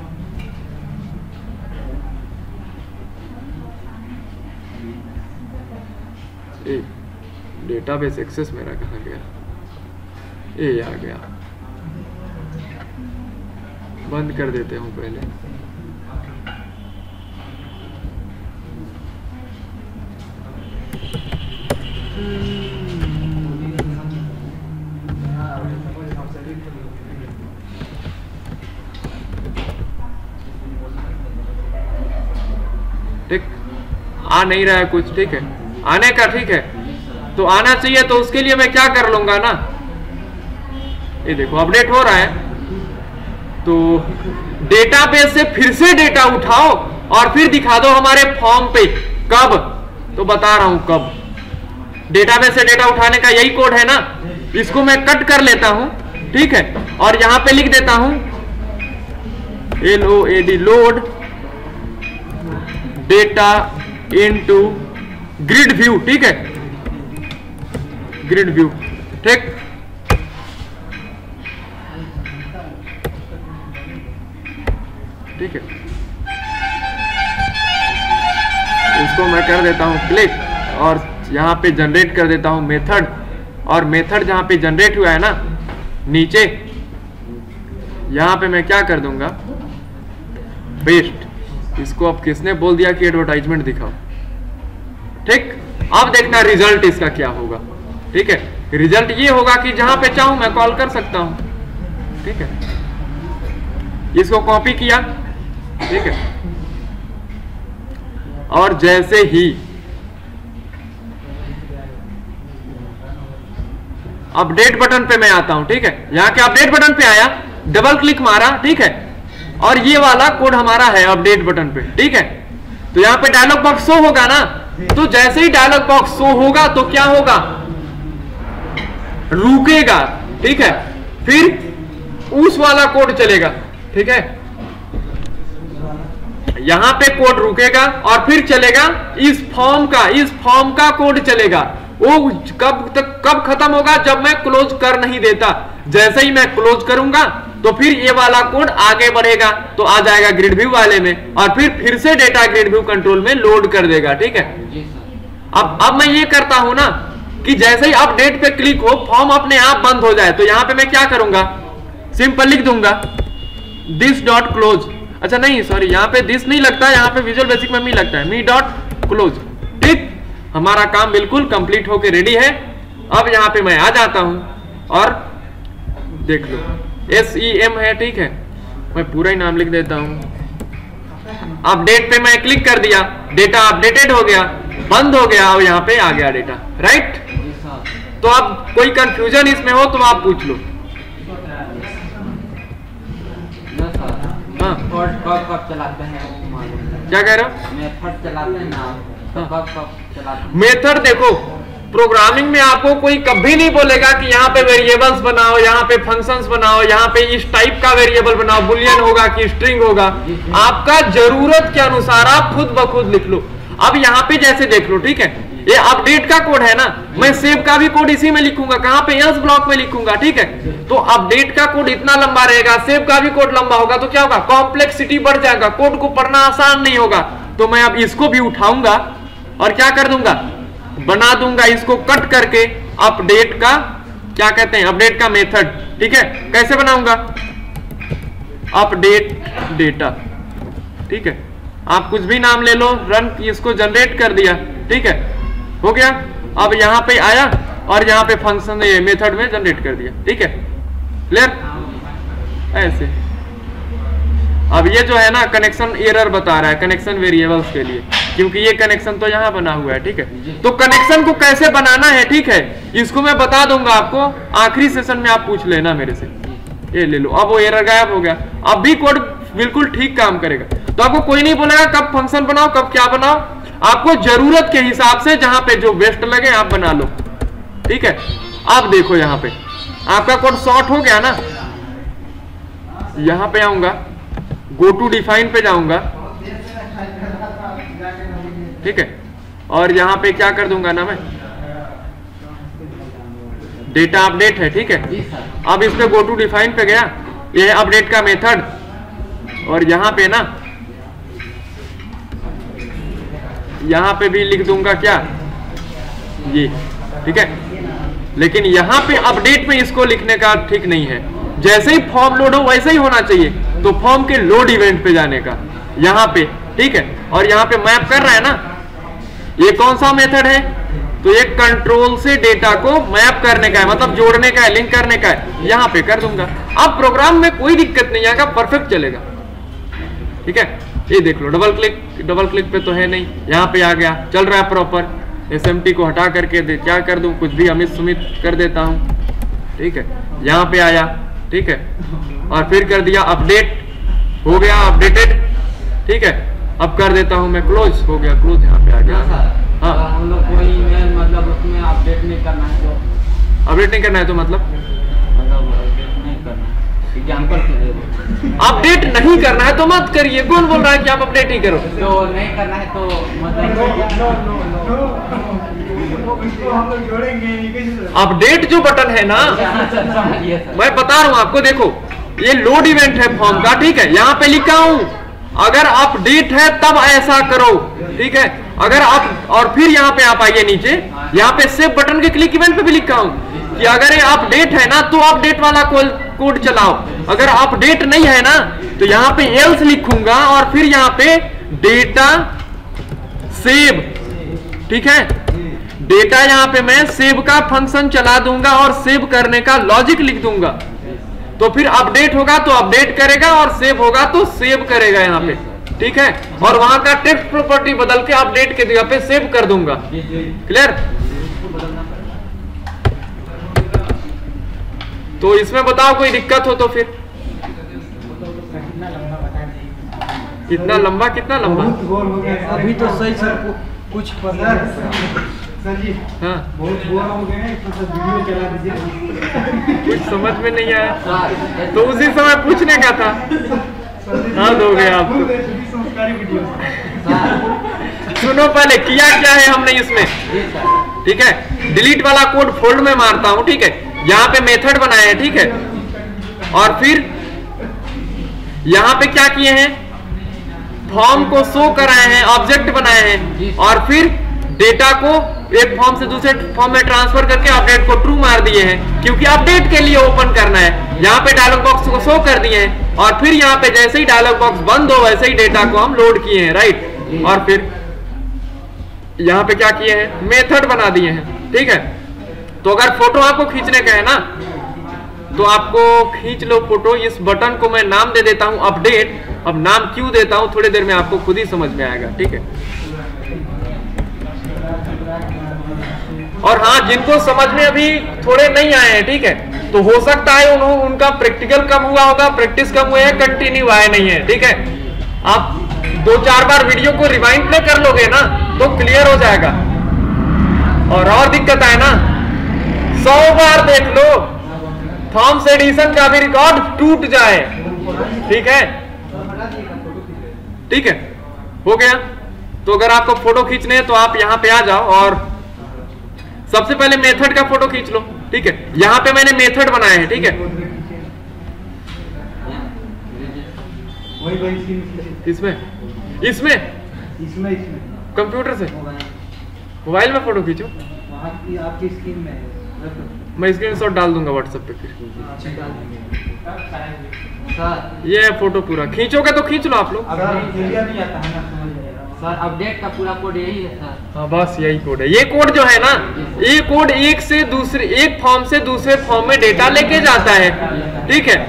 डेटाबेस एक्सेस मेरा कहाँ गया? ये आ गया, बंद कर देते हूं पहले। ठीक, आ नहीं रहा है कुछ, ठीक है? आने का, ठीक है? तो आना चाहिए, तो उसके लिए मैं क्या कर लूंगा ना, ये देखो अपडेट हो रहा है, तो डेटाबेस से फिर से डेटा उठाओ और फिर दिखा दो हमारे फॉर्म पे, कब? तो बता रहा हूं कब। डेटाबेस से डेटा उठाने का यही कोड है ना, इसको मैं कट कर लेता हूं, ठीक है? और यहां पे लिख देता हूं L O A D, load data into grid view, ठीक है? ग्रिड व्यू, ठीक? ठीक है, इसको मैं कर देता हूं क्लिक और यहां पे जनरेट कर देता हूं मेथड, और मेथड जहां पे जनरेट हुआ है ना नीचे, यहां पे मैं क्या कर दूंगा? पेस्ट। इसको अब किसने बोल दिया कि एडवर्टाइजमेंट दिखाओ, ठीक? अब देखना रिजल्ट इसका क्या होगा, ठीक है? रिजल्ट ये होगा कि जहां पे चाहूं मैं कॉल कर सकता हूं, ठीक है? इसको कॉपी किया, ठीक है? और जैसे ही अपडेट बटन पे मैं आता हूं, ठीक है? यहां के अपडेट बटन पे आया, डबल क्लिक मारा, ठीक है? और ये वाला कोड हमारा है अपडेट बटन पे, ठीक है? तो यहां पे डायलॉग बॉक्स शो होगा ना, तो जैसे ही डायलॉग बॉक्स शो होगा तो क्या होगा, रुकेगा, ठीक है, फिर उस वाला कोड चलेगा, ठीक है, यहां पे कोड रुकेगा और फिर चलेगा इस फॉर्म का, इस फॉर्म का कोड चलेगा। वो कब तक कब खत्म होगा, जब मैं क्लोज कर नहीं देता। जैसे ही मैं क्लोज करूंगा तो फिर ये वाला कोड आगे बढ़ेगा, तो आ जाएगा ग्रिड व्यू वाले में और फिर फिर से डेटा ग्रिड व्यू कंट्रोल में लोड कर देगा, ठीक है। अब अब मैं ये करता हूं ना कि जैसे ही अपडेट पे क्लिक हो फॉर्म अपने आप बंद हो जाए, तो यहां पे मैं क्या करूंगा, सिंपल लिख दूंगा दिस डॉट क्लोज। अच्छा नहीं सॉरी, यहाँ पे दिस नहीं लगता, यहाँ पे विजुअल बेसिक में मी लगता है, मी डॉट क्लोज, ठीक। हमारा काम बिल्कुल कंप्लीट होके रेडी है। अब यहाँ पे मैं आ जाता हूं और देख लो एस ई एम है, ठीक है, मैं पूरा ही नाम लिख देता हूं। अपडेट पे मैं क्लिक कर दिया, डेटा अपडेटेड हो गया, बंद हो गया और यहाँ पे आ गया डेटा, राइट। तो अब कोई कंफ्यूजन इसमें हो तो आप पूछ लो। हाँ कब कब चलाते हैं, क्या कह रहे हो, मेथड चलाते हैं ना, कब कब चलाते हैं मेथड। देखो प्रोग्रामिंग में आपको कोई कभी नहीं बोलेगा कि यहाँ पे वेरिएबल्स बनाओ, यहाँ पे फंक्शंस बनाओ, यहाँ पे इस टाइप का वेरिएबल बनाओ, बुलियन होगा कि स्ट्रिंग होगा, आपका जरूरत के अनुसार आप खुद ब खुद लिख लो। अब यहाँ पे जैसे देख लो, ठीक है, ये अपडेट का कोड है ना, मैं सेव का भी कोड इसी में लिखूंगा, कहाँ पे एल्स ब्लॉक में लिखूंगा, ठीक है। तो अपडेट का कोड इतना लंबा रहेगा, सेव का भी कोड लंबा होगा, तो क्या होगा, कॉम्प्लेक्सिटी बढ़ जाएगा, कोड को पढ़ना आसान नहीं होगा। तो मैं अब इसको भी उठाऊंगा और क्या कर दूंगा, बना दूंगा इसको कट करके अपडेट का, क्या कहते हैं, अपडेट का मेथड, ठीक है। कैसे बनाऊंगा, अपडेट डेटा, ठीक है, आप कुछ भी नाम ले लो, रन इसको जनरेट कर दिया, ठीक है, हो गया। अब यहां पे आया और यहां पे फंक्शन मेथड में जनरेट कर दिया, ठीक है, क्लियर। ऐसे अब ये जो है ना कनेक्शन एरर बता रहा है कनेक्शन वेरिएबल्स के लिए, क्योंकि ये कनेक्शन तो यहाँ बना हुआ है, ठीक है। तो कनेक्शन को कैसे बनाना है, ठीक है, इसको मैं बता दूंगा आपको आखिरी सेशन में, आप पूछ लेना मेरे से। ये ले लो, अब वो एरर गायब हो गया, अब भी कोड बिल्कुल ठीक काम करेगा। तो आपको कोई नहीं बोलेगा कब फंक्शन बनाओ कब क्या बनाओ, आपको जरूरत के हिसाब से जहां पे जो बेस्ट लगे आप बना लो, ठीक है। अब देखो यहाँ पे आपका कोड शॉर्ट हो गया ना, यहां पे आऊंगा, गो टू डिफाइन पे जाऊंगा, ठीक है, और यहां पे क्या कर दूंगा ना, मैं डेटा अपडेट है, ठीक है। अब इस पे गो टू डिफाइन पे गया, ये है अपडेट का मेथड, और यहां पे ना यहां पे भी लिख दूंगा क्या, ये, ठीक है। लेकिन यहां पे अपडेट में इसको लिखने का ठीक नहीं है, जैसे ही फॉर्म लोड हो वैसे ही होना चाहिए, तो फॉर्म के लोड इवेंट पे जाने का यहां पे, ठीक है। और यहां पे मैप कर रहा है ना, ये कौन सा मेथड है, तो ये कंट्रोल से डेटा को मैप करने का है, मतलब जोड़ने का है, लिंक करने का है, यहां पे कर दूंगा। अब प्रोग्राम में कोई दिक्कत नहीं आएगा, परफेक्ट चलेगा, ठीक है। ये देख लो, डबल क्लिक, डबल क्लिक पे तो है नहीं, यहाँ पे आ गया, चल रहा है प्रॉपर। एस एम टी को हटा करके दे, क्या कर दूं, कुछ भी अमित सुमित कर देता हूं, ठीक है, यहाँ पे आया, ठीक है, और फिर कर दिया अपडेट, हो गया अपडेटेड, ठीक है। अब कर देता हूं मैं क्लोज, हो गया क्लोज, यहाँ पे आ गया। हाँ, हम लोग को ईमेल मतलब उसमें अपडेट नहीं करना है, तो अपडेट नहीं करना है तो मतलब मतलब अपडेट नहीं करना, एग्जांपल के लिए अपडेट नहीं करना है तो मत करिए, कौन बोल रहा है कि आप अपडेट ही करो, तो नहीं करना है तो मतलब अपडेट जो बटन है ना, मैं बता रहा हूं आपको, देखो ये लोड इवेंट है फॉर्म का, ठीक है, यहाँ पे लिखा हूं अगर अपडेट है तब ऐसा करो, ठीक है। अगर आप, और फिर यहाँ पे आप आइए नीचे, यहाँ पे सेव बटन के क्लिक इवेंट पे भी लिखा हूं कि अगर ये अपडेट है ना तो अपडेट वाला कोड चलाओ, अगर अपडेट नहीं है ना तो यहाँ पे एल्स लिखूंगा और फिर यहाँ पे डेटा सेव, ठीक है, डेटा यहाँ पे मैं सेव का फंक्शन चला दूंगा और सेव करने का लॉजिक लिख दूंगा, तो फिर अपडेट होगा तो अपडेट करेगा और सेव होगा तो सेव करेगा यहाँ पे, ठीक है। और वहां का टेक्स्ट प्रॉपर्टी बदल के अपडेट के जगह पे सेव कर दूंगा, क्लियर। तो इसमें बताओ कोई दिक्कत हो तो फिर, इतना लंबा, कितना लंबा, अभी तो सही सर कुछ सर सर जी हाँ बहुत बुरा हो गया है, तो सर वीडियो चला दीजिए। कुछ समझ में नहीं आया तो उसी समय पूछने का था। हाँ हो गया आपको। संस्कारी वीडियो सुनो पहले किया क्या है हमने इसमें, ठीक है। डिलीट वाला कोड फोल्ड में मारता हूं, ठीक है। यहाँ पे मेथड बनाए हैं, ठीक है। और फिर यहाँ पे क्या किए हैं, फॉर्म को शो कराए हैं, ऑब्जेक्ट बनाए हैं, और फिर डेटा को एक फॉर्म से दूसरे फॉर्म में ट्रांसफर करके अपडेट को ट्रू मार दिए हैं, क्योंकि अपडेट के लिए ओपन करना है। यहाँ पे डायलॉग बॉक्स को शो कर दिए हैं, और फिर यहाँ पे जैसे ही डायलॉग बॉक्स बंद हो वैसे ही डेटा को हम लोड किए हैं, राइट। और फिर यहाँ पे क्या किए हैं, मेथड बना दिए हैं, ठीक है। तो अगर फोटो आपको खींचने का है ना, तो आपको खींच लो फोटो। इस बटन को मैं नाम दे देता हूं अपडेट। अब नाम क्यों देता हूं थोड़ी देर में आपको खुद ही समझ में आएगा, ठीक है। और हाँ, जिनको समझ में अभी थोड़े नहीं आए हैं, ठीक है, तो हो सकता है उन्होंने उनका प्रैक्टिकल कम हुआ होगा, प्रैक्टिस कम हुआ है, कंटिन्यू आए नहीं है, ठीक है। आप दो चार बार वीडियो को रिवाइंड प्ले कर लोगे ना तो क्लियर हो जाएगा। और और दिक्कत है ना, सौ बार देख लो, फॉर्म्स एडिशन का भी रिकॉर्ड टूट जाए, ठीक है, ठीक है, हो गया। तो अगर आपको फोटो खींचने हैं तो आप यहाँ पे आ जाओ और सबसे पहले मेथड का फोटो खींच लो, ठीक है। यहाँ पे मैंने मेथड बनाए हैं, ठीक है। इसमें इसमें इसमें इसमें कंप्यूटर से मोबाइल में फोटो खींचो, आपकी स्क्रीन में मैं स्क्रीनशॉट डाल दूंगा व्हाट्सएप पे। फिर सर ये है फोटो, पूरा खींचोगे तो खींच लो आप लोग। नहीं आता है ना, सर अपडेट का पूरा कोड यही है सर। हाँ बस यही कोड है। ये कोड जो है ना, ये कोड एक से दूसरे, एक फॉर्म से दूसरे फॉर्म में डेटा लेके जाता है, ठीक है।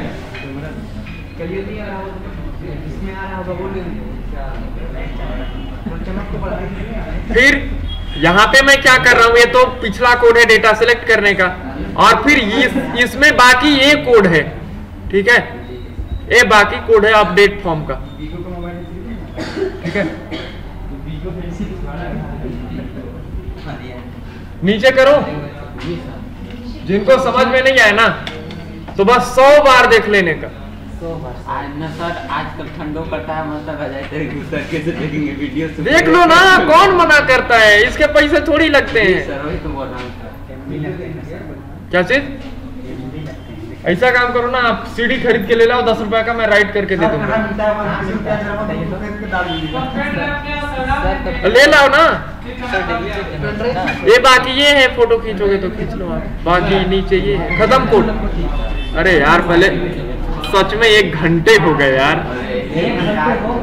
फिर यहाँ पे मैं क्या कर रहा हूँ, ये तो पिछला कोड है डेटा सेलेक्ट करने का, और फिर इस, इसमें बाकी ये कोड है, ठीक है। ये बाकी कोड है अपडेट फॉर्म का, ठीक है। नीचे करो, जिनको समझ में नहीं आया ना तो बस सौ बार देख लेने का। आज ना सर आजकल ठंडो करता है, मतलब आ जाए गुस्सा कैसे देखेंगे वीडियो से। देख लो ना, कौन मना करता है, इसके पैसे थोड़ी लगते हैं। सर वही तो बोल रहा हूँ। क्या चीज, ऐसा काम करो ना, आप सीडी खरीद के ले लाओ, दस रुपए का मैं राइट करके दे दूंगा। ले लाओ ना। ये बाकी ये है, फोटो खींचोगे तो खींच लो आप, बाकी नीचे ये है खत्म कोड। अरे यार पहले सच में एक घंटे हो गए यार।